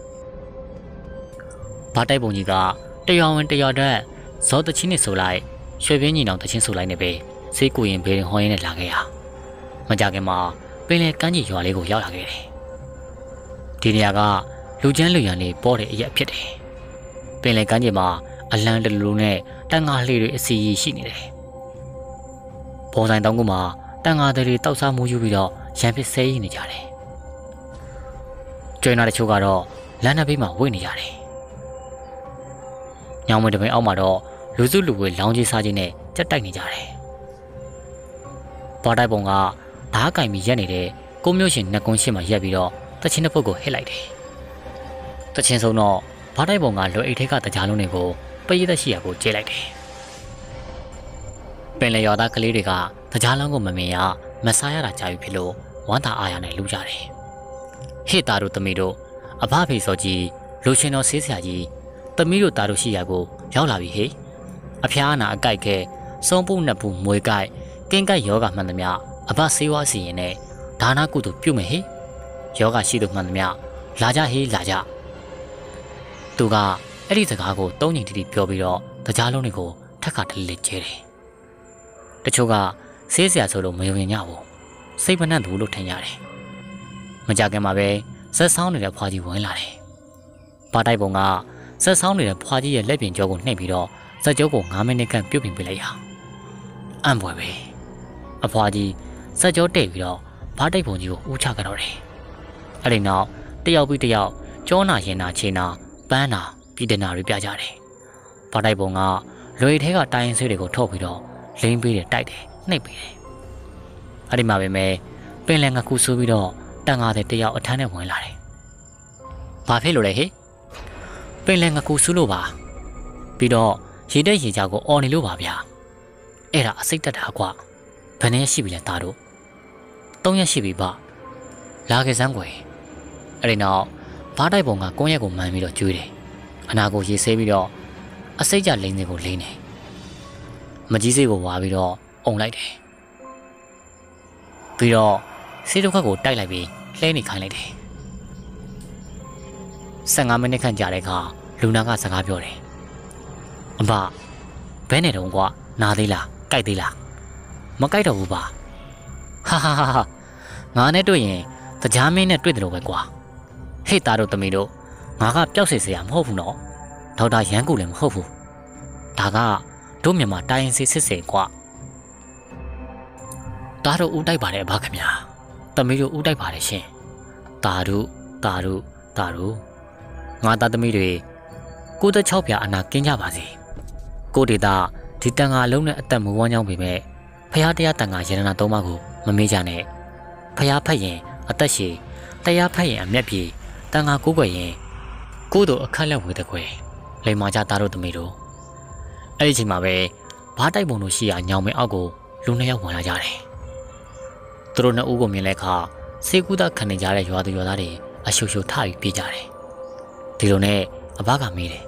ဘာတိုက်ပုံကြီးကတရားဝင်တရားတက်ဇောတချင်းနဲ့ဆိုလိုက်ရွှေပြင်းညီနောင်တချင်းဆိုလိုက်နေပဲစိတ်ကိုရင်ဘေးဟောရင်းနဲ့လာခဲ့ရမကြခင်မှာပင်လယ်ကမ်းခြေရွာလေးကိုရောက်လာခဲ့တယ်ဒီနေရာကလူချမ်းလူရန်လေးပေါ်တဲ့အရက်ဖြစ်တယ်ပင်လယ်ကမ်းခြေမှာအလံတလူနဲ့တန်ငါလှေတွေအစီအီရှိနေတယ်ပေါ်ဆိုင်တောင်းကမှာတန်ငါတွေတောက်စားမှုယူပြီးတော့ရံပစ်ဆဲရည်နေကြတယ်ကျွေးနာတချို့ကတော့လမ်းနှဘေးမှာဝိတ်နေကြတယ်ညောင်မွေတပိန်အောက်မှာတော့လူစုလူဝေးလောင်းကြီးစားခြင်းနဲ့ကြက်တိုက်နေကြတယ်ပေါ်တိုက်ပုံကဓားကင်ပြီးရက်နေတဲ့ကိုမျိုးရှင်နှစ်ကွန်းရှင်းမှာရက်ပြီးတော့တချင်းတစ်ပုတ်ကိုဟစ်လိုက်တယ်တချင်းဆုံးတော့ဘားတိုက်ပုံကလွယ်အိတ်ထိတ်ကတကြားလုံးတွေကိုပရိသတ်ရှိရာကိုကျဲလိုက်တယ်ပင်လယ်ရွာသားကလေးတွေကတကြားလုံးကိုမမြင်ရမစားရတာကြာပြီဖြစ်လို့ဝမ်းသာအားရနဲ့လူကြတယ်ဟေ့သားတို့သမီးတို့အဖဖေစောကြီးလူရှင်တော်ဆေးဆရာကြီးသမီးတို့သားတို့ရှိရာကိုရောက်လာပြီဟေ့အဖျားအနာအကြိုက်ခဲစုံပုတ်နှစ်ပူမွေကြိုက်ကင်းကြိုက်ယောဂမှန်သမျှအဖဆေးဝါးစီရင်နဲ့ဒါနကုသိုလ်ပြုမယ်ဟေ့ယောဂရှိသူမှန်သမျှလာကြဟေ့လာကြသူကအဲ့ဒီစကားကိုသုံးချိန်တိတိပြောပြီးတော့တကြားလုံးတွေကိုထက်ကတလေးကျဲတယ်တချို့ကဆေးဆရာဆိုလို့မယုံရင်ညဘူးစိတ်မနှံ့သူလို့ထင်ရတယ်မကြခင်မှာပဲဇက်ဆောင်းနေတဲ့ဖွာကြီးဝင်လာတယ်ဘာတိုက်ပုံကဇက်ဆောင်းနေတဲ့ဖွာကြီးရဲ့လက်ပြင်ကြောကိုနှိပ်ပြီးတော့ဇက်ကြောကို9မိနစ်ခန့်ပြုတ်ပြင်ပေးလိုက်ရအံ့ဖွယ်ပဲအဖွာကြီးဇက်ကြောတိတ်ပြီးတော့ဘာတိုက်ပုံကြီးကိုဦးချကြတော့တယ်အဲ့ဒီနောက်တယောက်ပြီးတယောက်ကြောနာရင်နာခြေနာပန်းနာပြည်တနာတွေပြကြတယ်ဘာတိုက်ပုံကလွေထဲကတိုင်းဆေးတွေကိုထုတ်ပြီးတော့လိမ့်ပေးတယ်တိုက်တယ်နှိပ်ပေးတယ်အဲ့ဒီမှာပဲပင်လယ်ငါကူဆိုးပြီးတော့တန်ငါတဲ့တယောက်အထမ်းနဲ့ဝင်လာတယ်ဘာဖြစ်လို့လဲဟေ့ပင်လယ်ငါကူဆိုးလို့ပါပြီးတော့ရေတက်ရေချကိုအော်နေလို့ပါဗျာအဲ့ဒါအစိတ်တက်တာကွာဘယ်နဲ့ရှိပြီလဲသားတို့3ရက်ရှိပြီဗျလာခဲ့စမ်းကွယ်အဲ့ဒီနောက်ဘားတိုက်ပုံကကွန်းရက်ကိုမှန်ပြီးတော့ကျွေးတယ်အနာကိုရေဆေးပြီးတော့အစိတ်ကြလိမ့်စင်ကိုလိမ့်တယ်မကြီးစိတ်ကိုဝါပြီးတော့အုံလိုက်တယ်ပြီးတော့ဆေးဒုက္ခကိုတိုက်လိုက်ပြီးလှဲနေခိုင်းလိုက်တယ်15မိနစ်ခန့်ကြာတဲ့အခါလူနာကစကားပြောတယ်အမဘဲနဲ့တုံးကွာနာသေးလားကြိုက်သေးလားမကြိုက်တော့ဘူးပါဟာငါနဲ့တွေ့ရင်တရားမင်းနဲ့တွေ့တယ်လို့ပဲကွာဟေ့သားတို့သမီးတို့ငါကပျောက်စေစရာမဟုတ်ဘူးနော်ဒေါက်တာရန်ကူလည်းမဟုတ်ဘူးဒါကတို့မြန်မာတိုင်းစီစစ်စေကွာသားတို့ဦးတိုက်ပါတယ်အဘခင်ဗျာသမီးတို့ဦးတိုက်ပါတယ်ရှင်သားတို့ငါသားသမီးတွေကို16ပြာအနာကင်းကြပါစေကိုဒေတာဒီတန်ငါလုံးနဲ့အသက်မူဝမ်းကြောင်းပေမဲ့ဖះတရားတန်ငါရတနာ3ပါးကိုမမေ့ကြနဲ့ဖះဖက်ရင်အသက်ရှည်တရားဖက်ရင်အမျက်ပြေတန်ငါကိုးကွယ်ရင်ကိုတို့အခက်လက်ဝေတဲ့ကွယ်လိမ္မာကြသားတို့သမီးတို့အဲ့ဒီချိန်မှာပဲဘားတိုက်ပုံတို့ရှိရာညောင်မင်းအောက်ကိုလူနှစ်ယောက်ဝင်လာကြတယ်သူတို့နှစ်ဦးကိုမြင်တဲ့အခါစေကူတာခံနေကြတဲ့ရွာသူရွာသားတွေအရှုပ်ရှုပ်ထပြီးပြေးကြတယ်ဒီလိုနဲ့အဘကမေးတယ်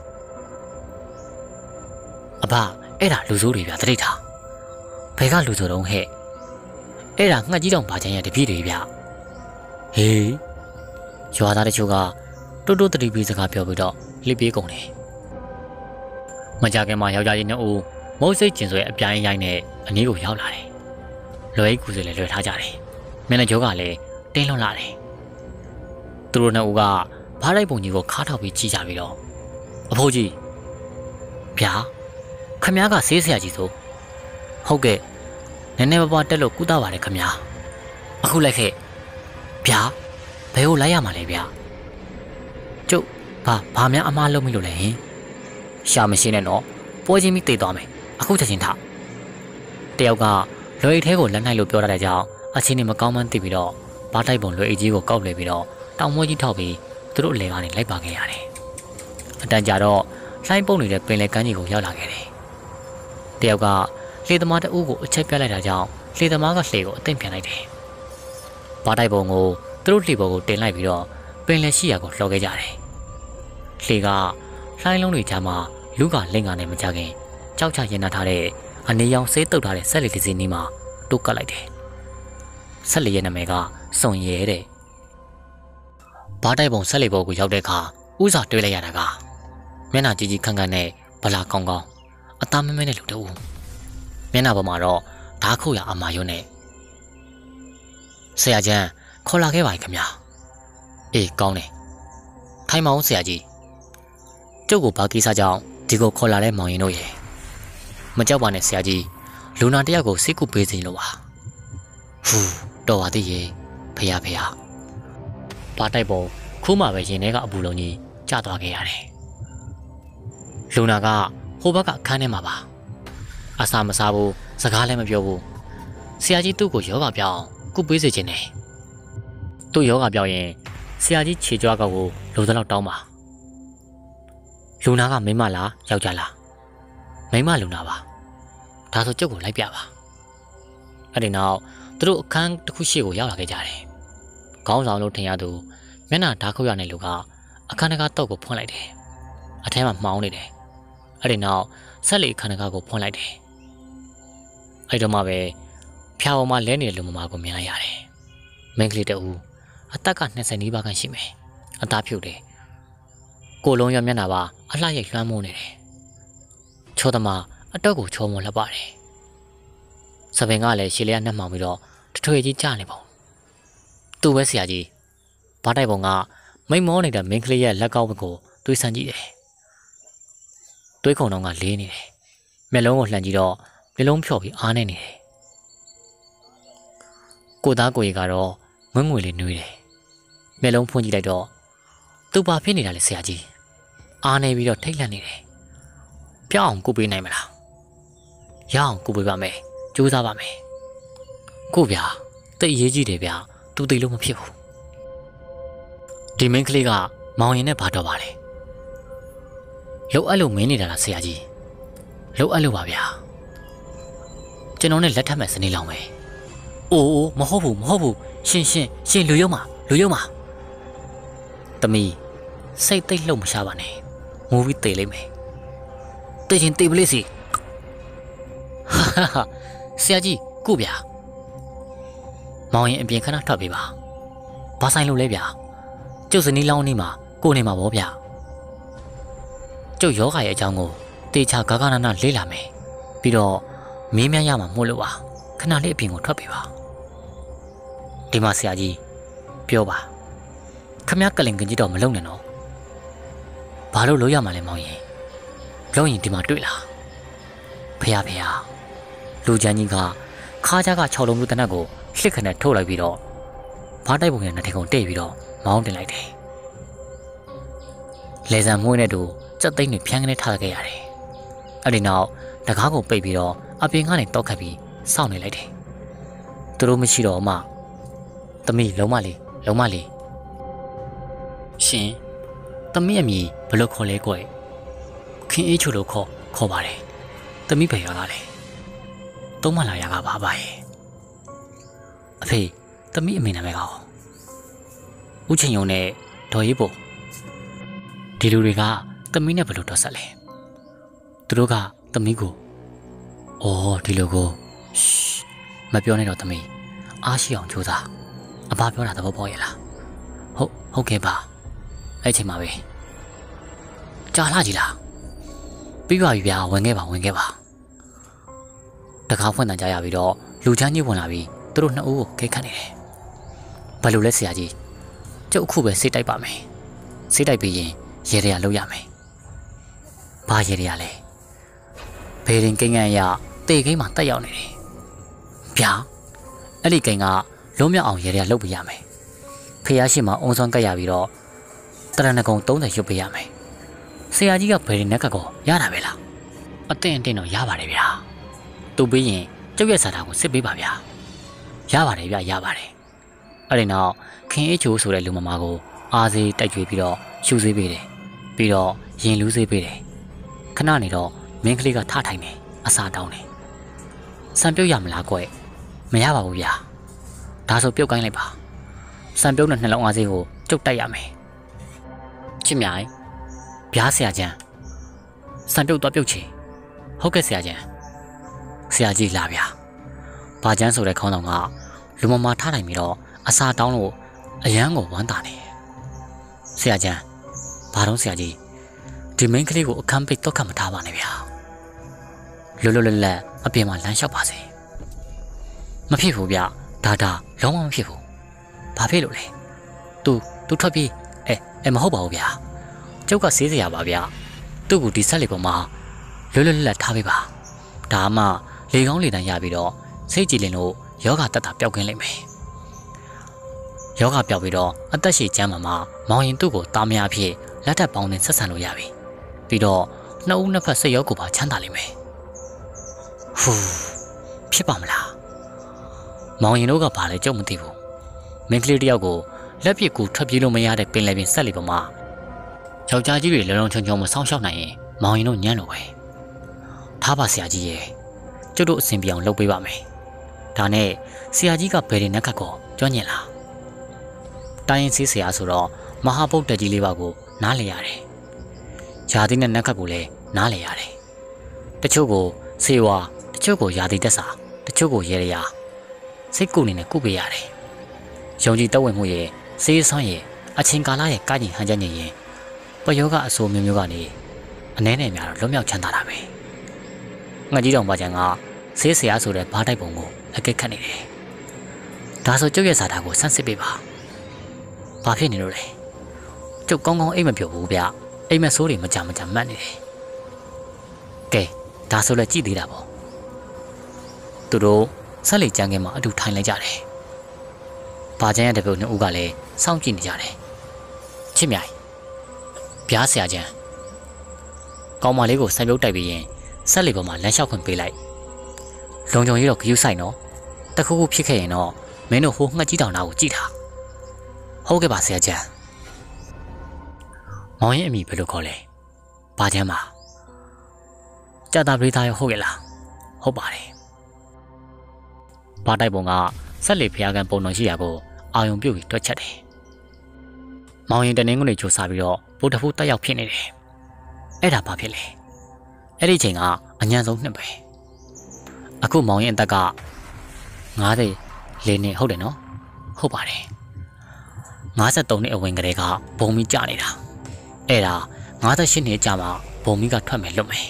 အဘအဲ့ဒါလူဆိုးတွေဗျာတတိထားဘယ်ကလူဆိုးတုံးဟဲ့အဲ့ဒါငှက်ကြီးတောင်ပါချင်ရတပြည့်တွေဗျာဟေးရွာသားတချို့ကတိုးတိုးတတိပြီးစကားပြောပြီးတော့လှစ်ပြေးကုန်တယ်မကြခင်မှာယောက်ျားကြီးနှစ်ဦးမုတ်စိတ်ကျင်ဆွဲအပြိုင်ရိုင်းနဲ့အနည်းကိုရောက်လာတယ်လွယ်ကူစလည်းလွယ်ထားကြတယ်မျက်နှာကြောကလည်းတင်းလွန်လာတယ်သူတို့နှစ်ဦးကဘားလိုက်ပုံကြီးကိုခါထောက်ပြီးကြည့်ကြပြီးတော့အဖိုးကြီးဗျာခမ ्या ကဆေးဆရာကြီးဆိုဟုတ်ကဲ့နည်းနည်းပါးပါးတက်လို့ကုသပါတယ်ခမ ्या အခုလိုက်ခဲ့ဗျာဘယ်ကိုလိုက်ရမှာလဲဗျာကျုပ်ဘာများအမားလုံးမိလို့လဲဟင်ရှာမရှိနဲ့တော့ပွဲချင်းပြီးတိတ်သွားမယ်အခုချက်ချင်းထတယောက်ကလွယ်အိတ်ထဲကိုလက်နိုင်လို့ပြောရတဲ့ကြောင့်အချင်းနေမကောင်းမှန်းသိပြီးတော့ဘားတိုက်ပုံလွယ်အိတ်ကြီးကိုကောက်လေပြီးတော့တောင်မွေးကြီးထောက်ပြီးသူတို့အလဲကနေလိုက်ပါခဲ့ရတယ်အတန်ကြာတော့လှိုင်းပုံနေတဲ့ပင်လယ်ကမ်းခြေကိုရောက်လာခဲ့တယ်တယောက်ကလှေသမားတအုပ်ကိုအချက်ပြလိုက်တာကြောင့်လှေသမားကလှေကိုအသိမ့်ပြန်လိုက်တယ်ဘားတိုက်ပုံကိုသူတို့လှေပေါ်ကိုတင်လိုက်ပြီးတော့ပင်လယ်ရှိရာကိုလှော်ခဲ့ကြတယ်လှေကလှိုင်းလုံးတွေကြားမှာလူကလင်ကနဲ့မကြခင်ကြောက်ချရင်နာထားတဲ့အနေရောင်ဆေးတုပ်ထားတဲ့ဆက်လက်တစ်စီးနီးမှာတိုးကပ်လိုက်တယ်ဆက်လက်ရဲ့နာမည်ကစွန်ရဲတဲ့ဘားတိုက်ပုံဆက်လက်ပေါ်ကိုရောက်တဲ့အခါဥစားတွေ့လိုက်ရတာကမျက်နှာကြီးကြီးခန့်ခန့်နဲ့ဗလာကောင်းကောင်းအသားမဲမဲနဲ့လူတူမျက်နှာပေါ်မှာတော့ဓာတ်ခုတ်ရအမာယွန်းနဲ့ဆရာကျန်းခေါ်လာခဲ့ပါခင်ဗျာအေးကောင်းတယ်ထိုင်မအောင်ဆရာကြီးကျုပ်ကိုဘာကိစ္စကြောင့်ဒီကိုခေါ်လာတဲ့မောင်ရင်တို့ရေမကြောက်ပါနဲ့ဆရာကြီးလူနာတယောက်ကိုစိတ်ကူပေးစီလို့ပါဟူးတော်ပါသေးရဲ့ဖះဘားတိုက်ပုံခုမှပဲရင်ထဲကအပူလုံးကြီးကျသွားခဲ့ရတယ်လူနာကဟိုဘက်ကအခန်းထဲမှာပါအစာမစားဘူးစကားလည်းမပြောဘူးဆရာကြီးသူ့ကိုယောဂပြောင်းကုပေးစေခြင်းနဲ့သူ့ယောဂပြောင်းရင်ဆရာကြီးခြေကြွားကောက်ကိုလိုသလောက်တောင်းပါလူနာကမိန်းမလားယောက်ျားလားမိန်းမလူနာပါဒါဆိုကျုပ်ကိုလိုက်ပြပါအဲ့ဒီနောက်သူတို့အခန်းတစ်ခုရှိကိုရောက်လာခဲ့ကြတယ်ခေါင်းဆောင်လို့ထင်ရသူမျက်နှာဓာတ်ခုတ်ရတဲ့လူကအခန်းတကားတော့ကိုဖွင့်လိုက်တယ်အထဲမှာမှောင်းနေတယ်အဲ့ဒီနောက်ဆက်လေအခန်းတကားကိုဖွင့်လိုက်တယ်အဲ့တော့မှပဲဖျာပေါ်မှာလဲနေတဲ့လူမမကိုမြင်လိုက်ရတယ်မင်းကလေးတအူအသက်က20နီးပါးခန့်ရှိမယ်အသားဖြုတ်တယ်ကိုလုံးရမျက်နှာပါအလှရိပ်လွှမ်းမိုးနေတယ်ချောသမားအတော့ကိုချောမွန်လှပတယ်စပင်ကလည်းရှည်လျက်နှက်မှောင်ပြီးတော့တထွေကြီးကျနေပုံသူ့ပဲဆရာကြီးဘားတိုက်ပုံကမိတ်မောနေတဲ့မင်းကလေးရဲ့လက်ကောက်ဘက်ကိုတွေးဆန်းကြည့်တယ်တွေးခုံတော့ကလေးနေတယ်မျက်လုံးကိုလှန်ကြည့်တော့မျက်လုံးဖြော့ပြီးအားနေနေတယ်ကိုသားကိုရီကတော့ငွေ့ငွေလေးနှွေးတယ်မျက်လုံးဖွင့်ကြည့်လိုက်တော့သူဘာဖြစ်နေတာလဲဆရာကြီးအားနေပြီးတော့ထိတ်လန့်နေတယ်ပြောင်းအောင်ကုပေးနိုင်မလားရအောင်ကုပေးပါမယ်ကြိုးစားပါမယ်ကိုဗျာတိတ်ရေးကြည့်တယ်ဗျာသူသိလို့မဖြစ်ဘူးဒီမင်းကလေးကမောင်ရင်နဲ့ဘာတော့ပါလဲလှုပ်အဲ့လိုမင်းနေတာလားဆရာကြီးလှုပ်အဲ့လိုပါဗျာကျွန်တော်နဲ့လက်ထပ်မဲ့စနေလောင်ပဲအိုးမဟုတ်ဘူးရှင်လူရုံမှာတမီစိတ်သိပ်လှုပ်မရှားပါနဲ့မူပြီးတေလိမ့်မယ်တေးချင်းတေးပလေးစီဟာဆရာကြီးကုဗျာမောင်ရင်အပြင်ခဏထွက်ပေးပါဘာဆိုင်လို့လဲဗျာကျုပ်စနီးလောင်းနေမှာကိုနေမှာဗောဗျာကျုပ်ယောဂရဲ့အကြောင်းကိုတေချာဂါဂနာနာလေ့လာမယ်ပြီးတော့မင်းမြရမှာမို့လို့ပါခဏလေးအပြင်ကိုထွက်ပေးပါဒီမှာဆရာကြီးပြောပါခမရကလင်ကကြီးတော့မလုံနဲ့နော်ဘာလို့လို့ရမှာလဲမောင်ရင်လုံးရင်ဒီမှာတွေ့လားဖះလူချမ်းကြီးကခါးကြက6လုံးမျိုးတနက်ကိုလှစ်ခနဲ့ထုတ်လိုက်ပြီးတော့ဘားတိုက်ပုံရဲ့နှထကုံတိတ်ပြီးတော့မောင်းတင်လိုက်တယ်လေဆံမွေးနဲ့တူစက်သိန်းတွေဖြန်းကနေထားခဲ့ရတယ်အဲ့ဒီနောက်တကားကိုပိတ်ပြီးတော့အပြင်ကနေတောက်ခတ်ပြီးစောင့်နေလိုက်တယ်သူတို့မရှိတော့မှသမီးလုံးမလေးရှင်သမီးအမည်ဘလို့ခေါ်လဲကွခင်အေးချိုလို့ခေါ်ပါတယ်သမီးဘယ်ရွာကလဲသုံးမလာရကပါပါရဲ့အဖေသမီးအမေနာမည်ကောဦးချင်းယုံနဲ့ဒေါ်ရေးဖို့ဒီလူတွေကသမီးနဲ့ဘယ်လိုတော်ဆက်လဲသူတို့ကသမီးကိုအော်ဒီလိုကိုမပြောနဲ့တော့သမီးအားရှိအောင်ကြိုးစားအဘပြောတာသဘောပေါက်ရဲ့လားဟုတ်ကဲ့ပါအဲ့ချိန်မှာပဲကြာလာကြီးလားပြီးပါပြီဗျာဝင်ခဲ့ပါတကားဖွင့်တန်ကြရပြီးတော့လူချမ်းကြီးဝင်လာပြီးသူတို့နှစ်ဦးကိုခိတ်ခတ်နေတယ်ဘယ်လိုလဲဆရာကြီးကျုပ်အခုပဲစိတ်တိုက်ပါမယ်စိတ်တိုက်ပြီးရင်ရေရလောက်ရမယ်ဘာရေရလဲဘေးရင်ကိန်းကန်ရတေကိန်းမှာတက်ရောက်နေတယ်ဗျာအဲ့ဒီကိန်းကလုံးမြောက်အောင်ရေရလောက်ပြရမယ်ဖះရှိမှအုံဆုံးကတ်ရပြီးတော့တရဏဂုံ30ရွတ်ပေးရမယ်ဆရာကြီးကဘယ်ရင်နဲ့ကကောရတာပဲလားအတင်းတော့ရပါတယ်ဗျာသူပြီးရင်ကျုပ်ရဲ့စာသားကိုစစ်ပေးပါဗျာရပါတယ်ဗျာရပါတယ်အဲ့ဒီနောက်ခင်အေးချိုးဆိုတဲ့လူမမာကိုအားစေးတိုက်ကြွေးပြီးတော့ရှူစေးပေးတယ်ပြီးတော့ရင်လူးစေးပေးတယ်ခဏနေတော့မင်းကလေးကထထိုင်နေအစာတောင်းတယ်စံပြုတ်ရမလားကွမရပါဘူးဗျာဒါဆိုပြုတ်ကိုင်းလိုက်ပါစံပြုတ်နဲ့နှလုံးအားစေးကိုကျုပ်တိုက်ရမယ်ချစ်မြိုင်ဗျာဆရာကျန်စံပြုတ်တော့ပြုတ်ချင်ဟုတ်ကဲ့ဆရာကျန်ဆရာကြီးလာဗျာဘာကျန်းဆိုတဲ့ခေါင်းဆောင်ကလူမမာထားနိုင်ပြီးတော့အစာတောင်းလို့အရန်ကိုဝမ်းသာနေဆရာကျန်ဘာတော့ဆရာကြီးဒီမိန်းကလေးကိုအခန်းပိတ်တော့ခတ်မထားပါနဲ့ဗျာလွတ်လပ်အပြင်မှာလမ်းလျှောက်ပါစေမဖြစ်ဘူးဗျဒါလုံးဝမဖြစ်ဘူးဘာဖြစ်လို့လဲသူထွက်ပြေးမဟုတ်ပါဘူးဗျာကျုပ်ကဆေးစရာပါဗျာသူ့ကိုဒီဆက်လေပေါ်မှာလွတ်လပ်ထားပေးပါဒါမှလေကောင်းလေတန်းရပြီးတော့စိတ်ကြည်လင်လို့ယောဂတက်တာပျောက်ကင်းလိမ့်မယ်ယောဂပျောက်ပြီးတော့အသက်ရှည်ကျမ်းမှာမောင်ရင်သူ့ကိုတားမယားဖြစ်လက်ထပ်ပေါင်းတင်ဆက်ဆံလို့ရပြီပြီးတော့နှစ်ဦးနှစ်ဖက်စိတ်ရောကိုပါချမ်းသာလိမ့်မယ်ဟူးဖြစ်ပါမလားမောင်ရင်တို့ကဘာလဲကြုံမသိဘူးမင်းကလေးတယောက်ကိုလက်ပစ်ကူထွက်ပြေးလို့မရတဲ့ပင်လယ်ပြင်ဆက်လေပေါ်မှာယောက်ျားကြီးတွေလုံချုံမဆောင်းရှောက်နိုင်ရင်မောင်ရင်တို့ညံ့လို့ပဲထားပါဆရာကြီးရဲ့ကျုပ်တို့အစဉ်ပြောင်းလုပ်ပေးပါမယ်ဒါနဲ့ဆရာကြီးကဘယ်ရင်နဲ့ခတ်ကောကြွညင်လားတိုင်းရင်ဆေးဆရာဆိုတော့မဟာဗုဒ္ဓကြီးလေးပါကိုနားလည်ရတယ်ယာတိနဲ့နက်ခတ်ကိုလည်းနားလည်ရတယ်တချို့ကိုဆေးဝါတချို့ကိုယာတိတက်စာတချို့ကိုရေရရာစိတ်ကူနေနဲ့ကုပေးရတယ်ယုံကြည်တတ်ဝင်မှုရဲ့ဆေးဆွမ်းရဲ့အချင်းကာလရဲ့ကာညီဟန်ချက်ညင်ရင်ပယောဂအဆိုးမျိုးကနေအနှဲနဲ့များတော့လွတ်မြောက်ချမ်းသာတာပဲငှက်ကြီးတောင်ပါချန်ကဆေးဆရာဆိုတဲ့ဘားတိုက်ပုံကိုအကဲခတ်နေတယ်ဒါဆိုကျုပ်ရဲ့စာသားကိုဆန်းစစ်ပေးပါဘာဖြစ်နေလို့လဲကျုပ်ကောင်းအိမ်မပြောဘူးဗျအိမ်မဆိုးတွေမကြမှတ်နေတယ်ကဲဒါဆိုလည်းကြည့်သေးတာပေါ့သူတို့ဆက်လေကြမ်းကင်းမှာအတူထိုင်လိုက်ကြတယ်ဘာချန်ရဲ့တပုတ်နှစ်ဦးကလည်းစောင့်ကြည့်နေကြတယ်ချစ်မြိုင်ဗျားဆရာချန်ကောင်းမလေးကိုဆံပြုတ်တိုက်ပြီးရင်ဆက်လေပေါ်မှာလမ်းလျှောက်ခွင့်ပေးလိုက်လုံခြုံရေးတော့ဂရုစိုက်နော်တခုခုဖြစ်ခဲ့ရင်တော့မင်းတို့ဟိုငှက်ကြီးတောင်နာကိုကြည့်တာဟုတ်ကဲ့ပါဆရာချန်မောင်ရဲ့အမိဘယ်လိုခေါ်လဲဘာချန်ပါကြာတာပရိသတ်ရဟုတ်ရဲ့လားဟုတ်ပါတယ်ဘာတိုက်ပုံကဆက်လေဖျားကန်ပုံတော်ရှိရာကိုအာယုံပြုတ်ပြီးတွက်ချက်တယ်မောင်ရင်တနင်္ဂနွေကြိုးစားပြီးတော့ဗုဒ္ဓဖူးတက်ရောက်ဖြစ်နေတယ်အဲ့ဒါဘာဖြစ်လဲအဲ့ဒီချိန်ကအညံဆုံးနှစ်ပဲအခုမောင်ရင်အသက်က94နှစ်ဟုတ်တယ်နော်ဟုတ်ပါတယ်53နှစ်အဝင်ကလေးကဘုံမီကြနေတာအဲ့ဒါ58နှစ်ကြာမှဘုံမီကထွက်မယ်လွတ်မယ်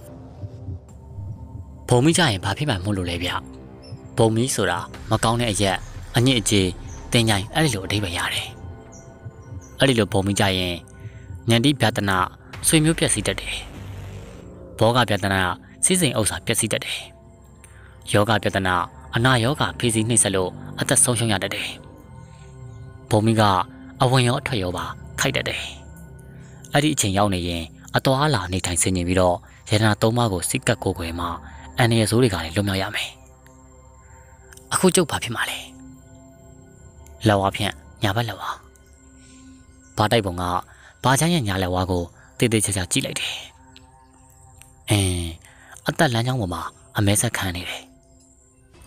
ဘုံမီကြရင်ဘာဖြစ်မှမဟုတ်လို့လဲဗျဘုံမီဆိုတာမကောင်းတဲ့အရက်အညစ်အကြေးတင်ကြိုင်အဲ့ဒီလိုအဓိပ္ပာယ်ရတယ်အဲ့ဒီလိုဘုံမီကြရင်ဉာဏ်တိပြဒနာဆွေမျိုးပျက်စီးတတ်တယ်ဘောဂပြဒနာစီးစိမ်ဥစ္စာပျက်စီးတတ်တယ်ယောဂပြဒနာအနာယောဂဖိစီးနှိမ့်ဆက်လို့အသက်ဆုံးရှုံးရတတ်တယ်ဘုံမီကအဝင်ရောအထွက်ရောပါခိုက်တတ်တယ်အဲ့ဒီအချိန်ရောက်နေရင်အတော်အားလာနေထိုင်ဆင်ញင်ပြီးတော့ရတနာသုံးပါးကိုစိတ်ကပ်ကိုယ်ခွဲမှာအန်ရယ်ဆိုးတွေကလည်းလွတ်မြောက်ရမယ်အခုကျုပ်ဘာဖြစ်မှာလဲလက်ဝါးဖြင့်ညာဘက်လက်ဝါးဘာတိုက်ပုံကဘာချမ်းရဲ့ညာလက်ဝါးကိုတေးသေးချာချာကြည့်လိုက်တယ်အသက်လမ်းကြောင်းပေါ်မှာအမဲဆက်ခံနေတယ်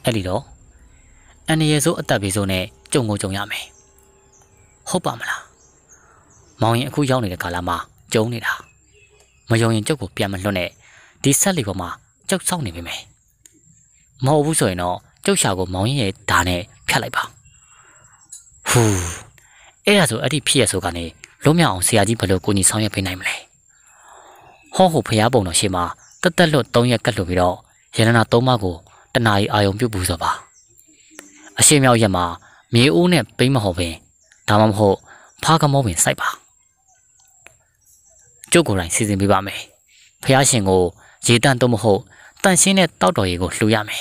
အဲ့ဒီတော့အန်ရီဆိုအသက်ဘေးဆိုနဲ့ကြုံကိုကြုံရမယ်ဟုတ်ပါမလားမောင်ရင်အခုရောက်နေတဲ့ကာလမှာကြုံနေတာမယုံရင်ကျုပ်ကိုပြန်မလွတ်နဲ့ဒီဆက်လီပေါ်မှာကြောက်ဆောက်နေပြီမယ်မဟုတ်ဘူးဆိုရင်တော့ကျုပ်ရှာကိုမောင်ရင်ရဲ့ဓာနဲ့ဖြတ်လိုက်ပါဟူးအဲ့ဒါဆိုအဲ့ဒီဖြစ်ရဆိုကနေလုံးမြောက်အောင်ဆရာကြီးဘယ်လိုကိုကြီးဆောင်ရွက်ပေးနိုင်မလဲဟောဖျားပုံတော်ရှေ့မှာတက်လွတ်3ရက်ကတ်လို့ပြီးတော့ရတနာ3ပါးကိုတနာရီအာယုံပြုတ်ပူဆိုပါအရှိမြောက်ရက်မှာမြေအိုးနဲ့ပိမ့်မဟုတ်ပင်ဒါမှမဟုတ်ဖားကမောပင်စိုက်ပါကျုပ်ကိုယ်တိုင်စီစဉ်ပေးပါမယ်ဖျားရှင်ကိုရေတန့်တော့မဟုတ်တန့်ရှင်းတဲ့တောက်တော်ရီကိုလှူရမယ်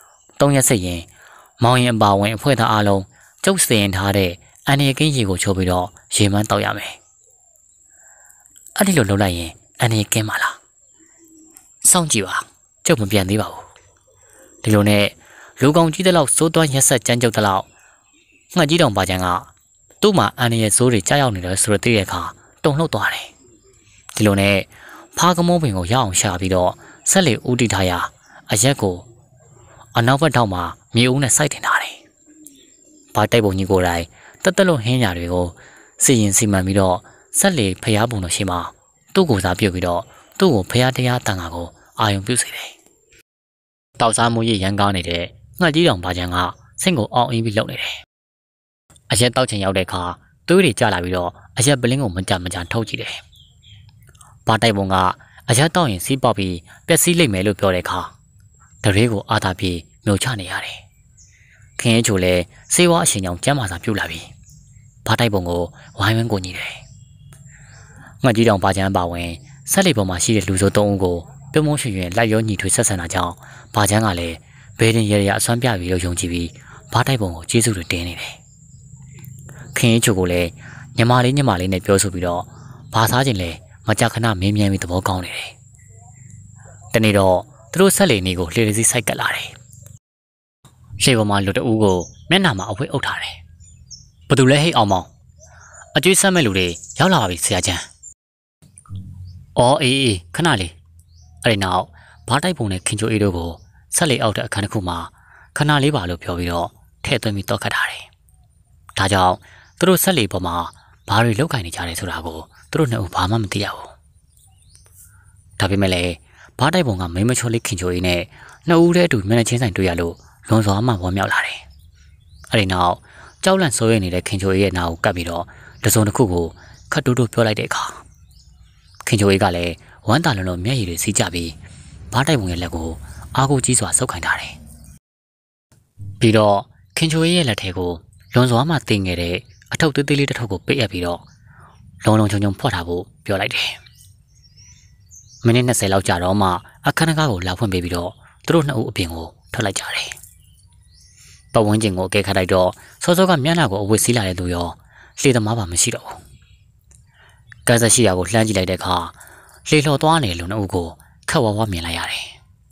3ရက်ဆက်ရင်မောင်ရင်ပါဝင်အဖွဲ့သားအားလုံးကျုပ်စင်ထားတဲ့အန်ရီကင်းရေကိုချိုးပြီးတော့ရေမန်းတောက်ရမယ်အဲ့ဒီလိုလုပ်လိုက်ရင်အန်ရီကင်းပါလားစောင့်ကြည့်ပါကျုပ်မပြန်သေးပါဘူးဒီလိုနဲ့လူကောင်ကြီးတဲ့လောက်စိုးသွမ်းရက်ဆက်ကြမ်းကြုတ်တဲ့လောက်ငှက်ကြီးတောင်ပါချန်ကသူ့မှာအန်ရီဇိုးတွေကြားရောက်နေတယ်ဆိုတော့သိတဲ့အခါတုန်လှုပ်သွားတယ်ဒီလိုနဲ့ဖားကမောပင်ကိုရအောင်ရှာပြီးတော့ဆက်လေဦးတီထားရာအရက်ကိုအနောက်ဘက်ထောက်မှာမြေဦးနဲ့စိုက်တင်ထားတယ်ဘာတိုက်ပုံကြီးကိုယ်တိုင်တက်လို့ဟင်းညာတွေကိုစီရင်စီမံပြီးတော့ဆက်လေဖျားပုံတော်ရှိမှာသူ့ကိုစားပြုတ်ပြီးတော့သူ့ကိုဖျားတရားတန်ခါကိုအာယုံပြုတ်စေတယ်တောက်စားမှုရရန်ကားနေတဲ့ငှက်ကြီးတောင်ပါချန်ကဆင့်ကိုအောင်အင်းပြီးလှုပ်နေတယ်အရက်တောက်ချင်ရောက်တဲ့အခါသွေးတွေကျလာပြီးတော့အရက်ပလင်းကိုမကြထုတ်ကြည့်တယ်ဘာတိုက်ပုံကအရက်တောက်ရင်စီးပေါက်ပြီးပျက်စီးလိမ့်မယ်လို့ပြောတဲ့အခါတရေကိုအာသာပြေမြုံချနေရတယ်ခင်ရဲချိုလည်းစေဝါအရှင်ကြောင့်ကျမ်းမာစာပြုတ်လာပြီးဘာတိုက်ပုံကိုဝိုင်းဝန်းကိုညီတယ်ငှက်ကြီးတောင်ပါချန်ပါဝင်ဆက်လေပေါ်မှာရှိတဲ့လူဆို3ဦးကိုပြုံးမုံရွှင်ရွှင်လိုက်ရောညီထွေဆက်ဆံတာကြောင့်ဘာချန်ကလည်းဘေးတင်ရရအစွမ်းပြပြီးတော့ယုံကြည်ပြီးဘာတိုက်ပုံကိုကျေးဇူးတွေတင်းနေတယ်ခင်ရဲချိုကိုလည်းညီမလေးနဲ့ပြောဆိုပြီးတော့ဘာစားခြင်းလဲမကြခဏမင်းမြန်ပြီးသဘောကောင်းနေတယ်တနေ့တော့သူတို့ဆက်လေနေကိုလှေစီစိုက်ကတ်လာတယ်ရှေ့ပေါ်မှာလူတအူးကိုမျက်နှာမှာအဝတ်အုပ်ထားတယ်ဘသူလဲဟိတ်အောင်မောင်အကျွေးဆက်မဲ့လူတွေရောက်လာပါပြီဆရာချမ်းအော်အေးခဏလေးအဲ့ဒီနောက်ဘာတိုက်ပုံနဲ့ခင်ချိုအေးတို့ကိုဆက်လေအောက်တဲ့အခန်းတစ်ခုမှာခဏလေးပါလို့ပြောပြီးတော့ထည့်သွင်းပြီးတော့ခတ်ထားတယ်ဒါကြောင့်သူတို့ဆက်လေပေါ်မှာဘာတွေလောက်ကင်နေကြတယ်ဆိုတာကိုသူတို့နှစ်ဦးဘာမှမသိရဘူးဒါပေမဲ့လည်းဘာတိုက်ပုံကမိမချောလေးခင်ချိုအေးနဲ့နှစ်ဦးတည်းအတူမျက်နှာချင်းဆိုင်တွေ့ရလို့လွန်စွာမှဝမ်းမြောက်လာတယ်အဲ့ဒီနောက်ကြောက်လန့်စိုးရိမ်နေတဲ့ခင်ချိုအေးရဲ့နာကိုကပ်ပြီးတော့တစုံတစ်ခုကိုခတ်တိုးတိုးပြောလိုက်တဲ့အခါခင်ချိုအေးကလည်းဝမ်းသာလွန်လို့မျက်ရည်တွေစီးကျပြီးဘားတိုက်ပုံရဲ့လက်ကိုအားကိုကြီးစွာဆုပ်ခိုင်းထားတယ်ပြီးတော့ခင်ချိုအေးရဲ့လက်ထဲကိုလွန်စွာမှတင်ငယ်တဲ့အထုပ်သေးသေးလေးတစ်ထုပ်ကိုပိတ်အပ်ပြီးတော့လုံချုံဖွက်ထားဖို့ပြောလိုက်တယ်မိနစ်20လောက်ကြာတော့မှအခန်းကားကိုလာဖွင့်ပေးပြီးတော့သူတို့နှစ်ဦးအပြင်ကိုထွက်လိုက်ကြတယ်ပတ်ဝန်းကျင်ကိုအကဲခတ်လိုက်တော့စောစောကမျက်နှာကိုအဝတ်စည်းလာတဲ့သူရောလှေသမားပါမရှိတော့ဘူးကန်းဆက်ရှိရာကိုလှမ်းကြည့်လိုက်တဲ့အခါလှေလှော်သွားနေလူနှစ်ဦးကိုခက်ဝါးဝါမြင်လိုက်ရတယ်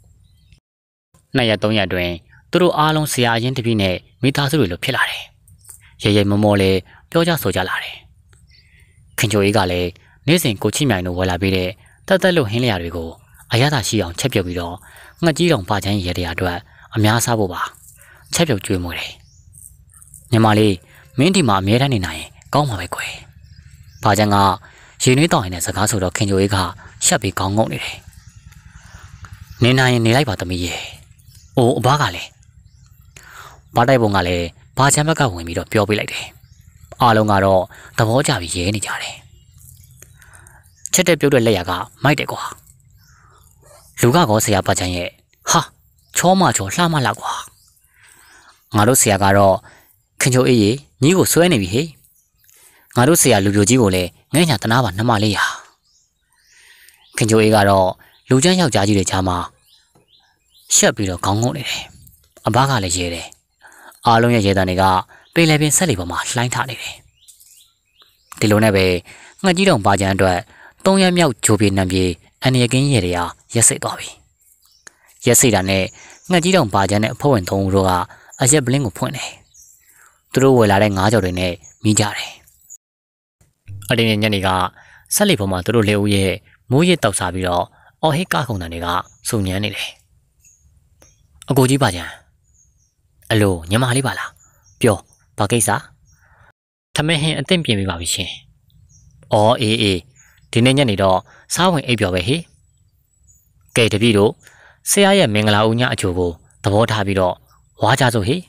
2ရက်3ရက်အတွင်းသူတို့အားလုံးဆရာအရင်တပည့်နဲ့မိသားစုတွေလိုဖြစ်လာတယ်ရဲရဲမောမောလေးပြောကြဆိုကြလာတယ်ခင်ချိုအေးကလည်းနေ့စဉ်ကိုချိမြိုင်တို့ဝယ်လာပေးတဲ့တက်လို့ဟင်းလျာတွေကိုအရသာရှိအောင်ချက်ပြုတ်ပြီးတော့ငှက်ကြီးတောင်ပါချမ်းရဲတရားအတွက်အများစားဖို့ပါချက်ပြုတ်ကျွေးမွေးတယ်ညီမလေးမင်းဒီမှာအမြဲတမ်းနေနိုင်ရင်ကောင်းပါပဲကွယ်ပါချမ်းကရေနွေးတောင်ရင်တဲ့စကားဆိုတော့ခင်ချိုအေးကရှက်ပြီးခေါင်းငုံနေတယ်နေနိုင်ရင်နေလိုက်ပါသမီးရဲ့အိုးအဘကလည်းဘာတိုက်ပုံကလည်းဘာချမ်းဘက်ကဝင်ပြီးတော့ပြောပြလိုက်တယ်အားလုံးကတော့သဘောကျပြီးရဲနေကြတယ်ချက်တဲ့ပြုတ်တဲ့လက်ရကမိုက်တယ်ကွာလူကကောဆရာပါချမ်းရဲ့ဟာချောမချောလှမလှကွာငါတို့ဆရာကတော့ခင်ချိုအေးကြီးညီကိုဆွဲနေပြီဟေ့ငါတို့ဆရာလူပြိုကြီးကိုလည်းငဲ့ညာတနာပါနှမလေးရာခင်ချိုအေးကတော့လူချမ်းယောက်ျားကြီးတွေကြားမှာရှက်ပြီးတော့ခေါင်းငုံနေတယ်အဘကလည်းရဲတယ်အားလုံးရဲ့ရဲတန်တွေကပေလေပင်ဆက်လီပေါ်မှာလှိုင်းထားနေတယ်ဒီလိုနဲ့ပဲငှက်ကြီးတောင်ပါချမ်းအတွက်3ရက်မြောက်ဂျိုပြေနံပြေအန်ရကင်းရဲတွေကရက်စိတ်သွားပြီရက်စိတ်တာနဲ့ငှက်ကြီးတောင်ပါချမ်းနဲ့အဖွဲ့ဝင်3ဦးတို့ကအရက်ပလင်းကိုဖွင့်တယ်သူတို့ဝယ်လာတဲ့9ကြော်တွေနဲ့မိကြတယ်အတင်းနဲ့ညနေကဆက်လီပေါ်မှာသူတို့လေဦးရဲ့မိုးရစ်တောက်စားပြီးတော့အော်ဟစ်ကခုန်တန်တွေကစုံညမ်းနေတယ်အကိုကြီးပါချမ်းအလိုညီမလေးပါလားပြောဘာကိစ္စထမင်းဟင်းအသင့်ပြင်ပေးပါပြီရှင်အော်အေးဒီနေ့ညနေတော့စားဝင်အိပ်ပျော်ပဲဟေ့ကဲတပည့်တို့ဆရာရဲ့မင်္ဂလာဦးညအချိုကိုသဘောထားပြီးတော့ဝါကြစို့ဟေ့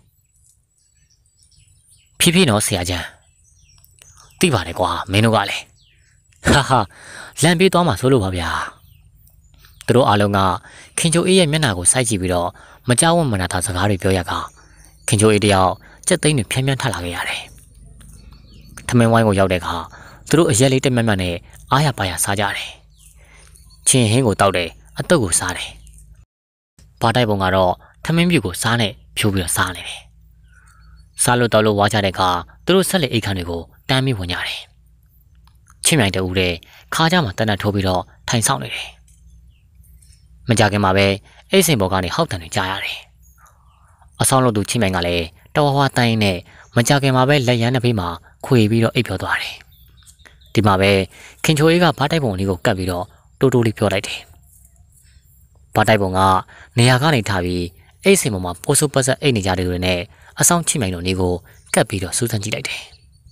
ဖြည်းဖြည်းတော့ဆရာကျန်သိပါတယ်ကွာမင်းတို့ကလည်းဟာလမ်းပေးသွားမှာဆိုလို့ပါဗျာသူတို့အားလုံးကခင်ချိုအေးရဲ့မျက်နှာကိုစိုက်ကြည့်ပြီးတော့မကြောက်ဝမနာတာစကားတွေပြောရကခင်ချိုအေးတယောက်ကြက်သိန်းတွေဖြန်းဖြန်းထလာခဲ့ရတယ်ထမင်းဝိုင်းကိုရောက်တဲ့အခါသူတို့အရက်လေးတက်မြတ်မြတ်နဲ့အားရပါရစားကြတယ်ချင်းဟင်းကိုတောက်တယ်အတုပ်ကိုစားတယ်ဘာတိုက်ပုံကတော့ထမင်းပြူကိုစားနဲ့ဖြိုးပြီးတော့စားနေတယ်စားလို့တောက်လို့ဝါကြတဲ့အခါသူတို့ဆက်လက်အိတ်ခမ်းတွေကိုတန်းပြီးဝင်ကြတယ်ချင်းမြိုင်တူတဲ့ခါးကြမှာတနတ်ထိုးပြီးတော့ထိုင်ဆောင်နေတယ်မကြခင်မှာပဲအိတ်စိန်ဘော်ကနေဟောက်တန်တွေကြားရတယ်အဆောင်လို့သူချင်းမြိုင်ကလည်းတော်ဝါတိုင်းနဲ့မကြခင်မှာပဲလက်ရန်တစ်ဖေးမှာခွေပြီးတော့အိပ်ပြောသွားတယ်ဒီမှာပဲခင်ချိုအေးကဘားတိုက်ပုံလေးကိုကပ်ပြီးတော့တိုးတိုးလေးပြောလိုက်တယ်ဘားတိုက်ပုံကနေရာကနေထားပြီးအိတ်စိန်ပေါ်မှာပိုးစိုးပတ်ဆက်အိတ်နေကြတယ်တွေနဲ့အဆောင်ချင်းမြိုင်တို့နေကိုကပ်ပြီးတော့စူးစမ်းကြည့်လိုက်တယ်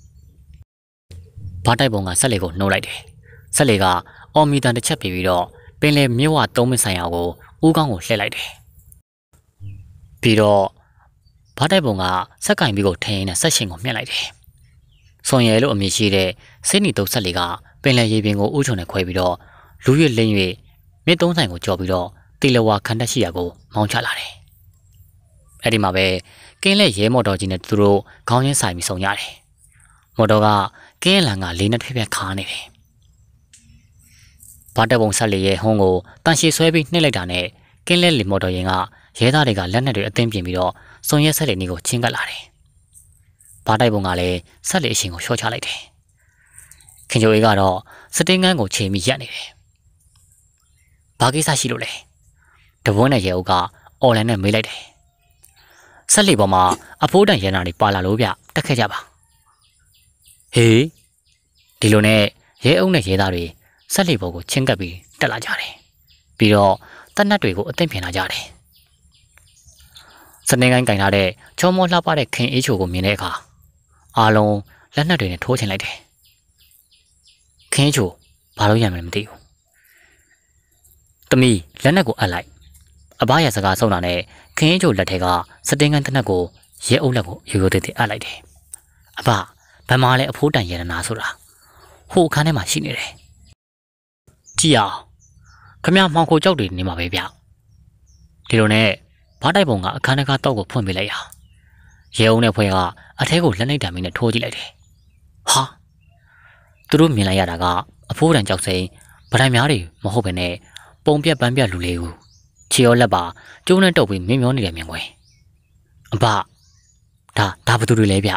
ဘားတိုက်ပုံကဆက်လေကိုနှိုးလိုက်တယ်ဆက်လေကအော်မီတန်တစ်ချက်ပြေးပြီးတော့ပင်လယ်မြစ်ဝသုံးမဆိုင်ရာကိုဦးကောင်းကိုလှည့်လိုက်တယ်ပြီးတော့ဘားတိုက်ပုံကဆက်ကင်ပြီးကိုထင်းနဲ့ဆက်ရှင်ကိုမြှက်လိုက်တယ်စွန်ရဲလို့အမည်ရှိတဲ့စိတ်နီတုပ်ဆက်လေကပင်လယ်ရေပြင်ကိုဥချုံနဲ့ခွဲပြီးတော့လူရွလင်း၍မြစ်သုံးဆိုင်ကိုကြော်ပြီးတော့တီလဝါခန္ဓာရှိရာကိုမောင်းချလာတယ်အဲ့ဒီမှာပဲကင်းလက်ရဲမော်တော်ကြီးနဲ့သူတို့ခေါင်းရင်းဆိုင်ပြီးဆုံရတယ်မော်တော်ကကင်းလန်ကလေးနဲ့ထွေးပြခါနေတယ်ဘာတက်ပုံဆက်လေရဲ့ဟွန်းကိုတန်ရှည်ဆွဲပြီးနှိမ့်လိုက်တာနဲ့ကင်းလက်လီမော်တော်ရင်ကရဲသားတွေကလက်နက်တွေအသင်းပြင်ပြီးတော့စုံရဲဆက်လေနေကိုချင်းကပ်လာတယ်ဘာတိုက်ပုံကလည်းဆက်လေအရှင်ကိုရှော့ချလိုက်တယ်ခင်ချိုအေးကတော့စတင်းကန်းကိုချိန်ပြီးရက်နေတယ်ဘာကိစ္စရှိလို့လဲတဘွန်းနဲ့ရဲအုပ်ကအော်လန်နဲ့မေးလိုက်တယ်ဆက်လေပေါ်မှာအဖိုးတန်ရနာတွေပါလာလို့ဗျတက်ခဲ့ကြပါဟေးဒီလိုနဲ့ရဲအုပ်နဲ့ရဲသားတွေဆက်လေပေါ်ကိုချင်းကပ်ပြီးတက်လာကြတယ်ပြီးတော့တပ်နတ်တွေကိုအသင့်ပြင်လာကြတယ်စနေကိုင်းကင်ထားတဲ့ချောမောလှပတဲ့ခင်အေးချိုကိုမြင်တဲ့အခါအားလုံးလက်နက်တွေနဲ့ထိုးချင်လိုက်တယ်ခင်အေးချိုဘာလို့ရမယ်မသိဘူးတမီလက်နက်ကိုအပ်လိုက်အဘရစကားဆုံးတာနဲ့ခင်အေးချိုလက်ထဲကစတင်းကန်တနက်ကိုရဲအုပ်လက်ကိုရိုးရိုးသေးသေးအပ်လိုက်တယ်အဘဘယ်မှာလဲအဖိုးတန်ရတနာဆိုတာဟိုအခန်းထဲမှာရှိနေတယ်ကြည့်အောင်ခမမောင်ခိုကြောက်တွေနေမှာပဲဗျဒီလိုနဲ့ဘားတိုက်ပုံကအခန်းထဲကတော့ကိုဖွင့်ပေးလိုက်ရရဲအုံနဲ့ဖွဲကအထဲကိုလက်နှိပ်တံမီနဲ့ထိုးကြည့်လိုက်တယ်ဟာသူတို့မြင်လိုက်ရတာကအဖိုးတန်ကြောက်စိမ့်ဗဒံများတွေမဟုတ်ဘဲနဲ့ပုံပြက်ပန်းပြက်လူလေးကိုခြေရောလက်ပါကျုံးနဲ့တုပ်ပြီးမင်းမျောနေတယ်မြင်ကွယ်အဘဒါဘသူတွေလဲဗျ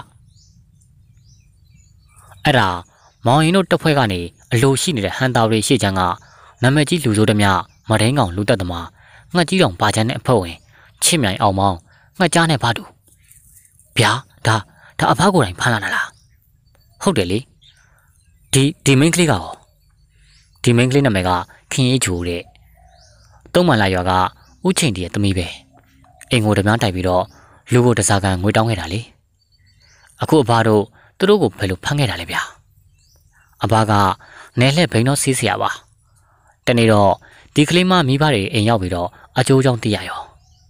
အဲ့ဒါမောင်ရင်တို့တက်ဖွဲကနေအလိုရှိနေတဲ့ဟန်တာတွေရှေ့ချမ်းကနာမည်ကြီးလူဆိုးသမျှမဒိန်းကောင်လူတက်သမားငှက်ကြီးတောင်ပါချမ်းနဲ့အဖက်ဝင်ချစ်မြိုင်အောင်မောင်းငှက်ကြားနဲ့ဘာတူဗျာဒါအဖကိုယ်တိုင်ဖမ်းလာတာလားဟုတ်တယ်လေဒီမင်းကလေးကရောဒီမင်းကလေးနာမည်ကခင်အေးချိုတဲ့တုံးမှန်လာရွာကဥချိန်တည်းရဲ့သမီးပဲအိမ်ကိုတပြားတိုက်ပြီးတော့လူကိုတစားကန်ငွေတောင်းခဲ့တာလေအခုအဘတို့သူတို့ကိုဘယ်လိုဖမ်းခဲ့တာလဲဗျာအဘကနဲလှဲ့ဘိန်းတော့စီးစရာပါတနေ့တော့ဒီကလေးမမိဘတွေအိမ်ရောက်ပြီးတော့အကျိုးကြောင့်သိရရော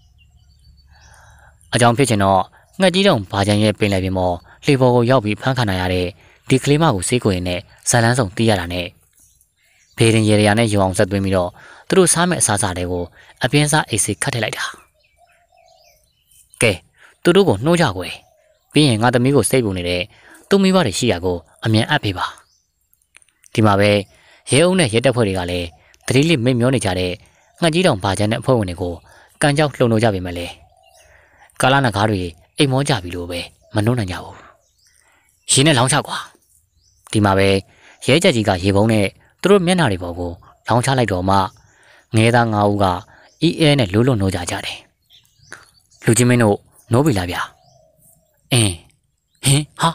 အကြောင်းဖြစ်ချင်တော့ငှက်ကြီးတုံဘာချန်ရဲ့ပင်လယ်ပြင်ပေါ်လှေပေါ်ကိုရောက်ပြီးဖမ်းခံရတဲ့ဒီကလေးမကိုစေးကိုရင်နဲ့ဇလန်းဆောင်သိရတာနဲ့ဖေးရင်ရေရနဲ့ရုံအောင်ဆက်သွင်းပြီးတော့သူတို့စားမဲ့အစားအစာတွေကိုအပြင်းစားအိတ်စိခတ်ထည့်လိုက်တာကဲသူတို့ကိုနှိုးကြကွယ်ပြီးရင်ငါသမီးကိုစိတ်ပူနေတဲ့သူ့မိဘတွေရှိရာကိုအမြန်အပ်ပေးပါဒီမှာပဲရဲအုံနဲ့ရဲတပ်ဖွဲ့တွေကလည်းတတိလိမိတ်မျောနေကြတဲ့ငှက်ကြီးတောင်ဘာချန်တဲ့အဖွဲ့ဝင်တွေကိုကန်ကြောက်လှုံလို့ကြပေမဲ့လေကာလနာကားတွေအိမ်မောကြပြီလို့ပဲမနှုံးနိုင်ကြဘူးရင်းနဲ့လောင်းချကွာဒီမှာပဲရဲကြက်ကြီးကရေပုံးနဲ့သူတို့မျက်နှာတွေပေါ်ကိုလောင်းချလိုက်တော့မှငဲသား၅ဦးကအီးအဲနဲ့လိုးလုံးနှိုးကြတယ်လူချင်းမင်းတို့နိုးပြီလားဗျာဟင်ဟာ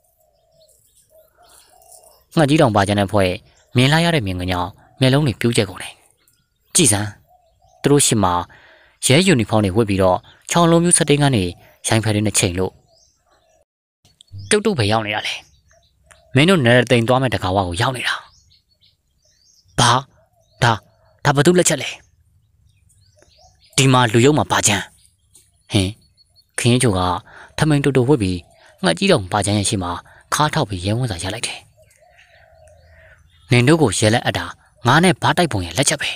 ငှက်ကြီးတောင်ပါချန်တဲ့ဖွဲ့မြင်လိုက်ရတဲ့မြင်ကကြောင်မျက်လုံးတွေပြူးကျက်ကုန်တယ်ကြည်စမ်းသူတို့ရှိမှရဲယူနီဖောင်းတွေဝတ်ပြီးတော့ချောင်းလုံးမျိုးစတိန်ကနေရိုင်းဖက်တဲ့ချိန်လို့တုတ်တုတ်ပဲရောက်နေတာလေမင်းတို့နယ်တိန်သွားမဲ့တကားဝါကိုရောက်နေတာဘာဒါဘာလို့လက်ချက်လဲဒီမှာလူယုံမှာပါချမ်းဟင်ခင်းချိုကထမိန်တူတူဝှက်ပြီးငှက်ကြီးတောင်ပါချမ်းရဲ့ရှိမှာခါထောက်ပြီးရဲဝန်းစာရလိုက်တယ်နင်တို့ကိုရဲလက်အပ်တာငါနဲ့ဘားတိုက်ပုံရဲ့လက်ချက်ပဲ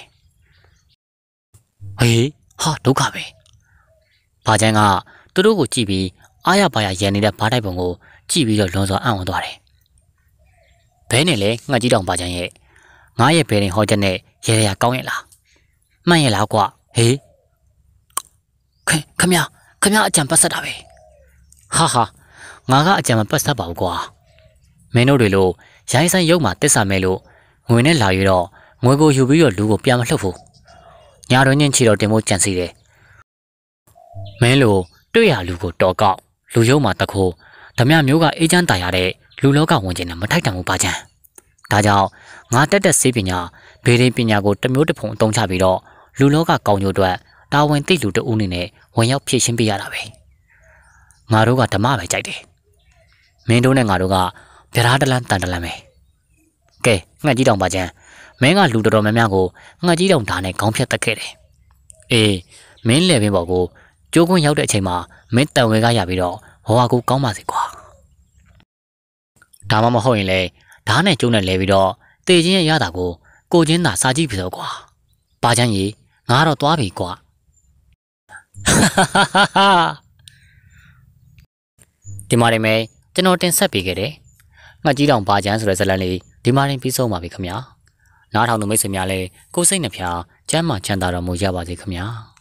ဟေးဟာဒုက္ခပဲပါချမ်းကသူတို့ကိုကြည့်ပြီးအားရပါရရန်နေတဲ့ဘားတိုက်ပုံကိုကြည့်ပြီးတော့လွန်စွာအံ့ဩသွားတယ်ဘဲနဲ့လေငှက်ကြီးတောင်ပါချမ်းရဲ့ငါရဲ့ဘဲရင်ဟောချက်နဲ့ရဲရကောင်းရဲ့လားမှန်ရဲ့လားကွာဟေးခမအကြံပတ်ဆက်တာပဲဟာငါကအကြံမပတ်ဆက်ပါဘူးကွာမင်းတို့တွေလို့ရိုင်းဆိုင်ရုပ်မှာတစ္ဆာမဲလို့ငွေနဲ့လာရတော့ငွေကိုယူပြီးတော့လူကိုပြန်မလှုပ်ဘူးညာတော့ညင်ချီတော့တင်ဖို့ကြံစီတယ်မင်းလို့တွေ့ရလူကိုတော်ကောက်လူရုံမှာတခိုးဓမြမျိုးကအေးချမ်းတာရတဲ့လူလောကဝင်ကျင်နဲ့မထိုက်တန်ဘူးပါချမ်းဒါကြောင့်ငါတက်စေးပညာဘေးရင်းပညာကိုတမျိုးတစ်ဖုံအသုံးချပြီးတော့လူလောကကောင်းကျိုးအတွက်တာဝန်သိလူတဦးနေနဲ့ဝင်ရောက်ဖြည့်ရှင်းပေးရတာပဲငါတို့ကဓမ္မပဲကြိုက်တယ်မင်းတို့နဲ့ငါတို့ကဗျာဒားတလန်းတန်တလန်းပဲကဲငှက်ကြီးတောင်ပါချမ်းမင်းကလူတော်တော်များများကိုငှက်ကြီးတောင်ဓာတ်နဲ့ခေါင်းဖြတ်တက်ခဲ့တယ်အေးမင်းလည်းပင်ပေါ်ကိုကျိုးခွန်းရောက်တဲ့အချိန်မှာမင်းတန်ဝဲကရပြီးတော့ဘဝကိုကောင်းပါစေကွာဒါမှမဟုတ်ရင်လေဓာတ်နဲ့ကျုံနဲ့လဲပြီးတော့တေချင်းရဲ့ရတာကိုချင်းသာစာကြည့်ပြီတော့ကွာပါချမ်းကြီးငါတော့သွားပြီကွာဒီမှာနေမယ်ကျွန်တော်တင်ဆက်ပေးခဲ့တယ်ငှက်ကြီးတောင်ပါချမ်းဆိုတဲ့ဇာတ်လမ်းလေးဒီမှာရင်ပြီးဆုံးပါပြီခင်ဗျာနားထောင်သူမိတ်ဆွေများလည်းကိုယ်စိတ်နှဖျားကျမ်းမာချမ်းသာတော်မူကြပါစေခင်ဗျာ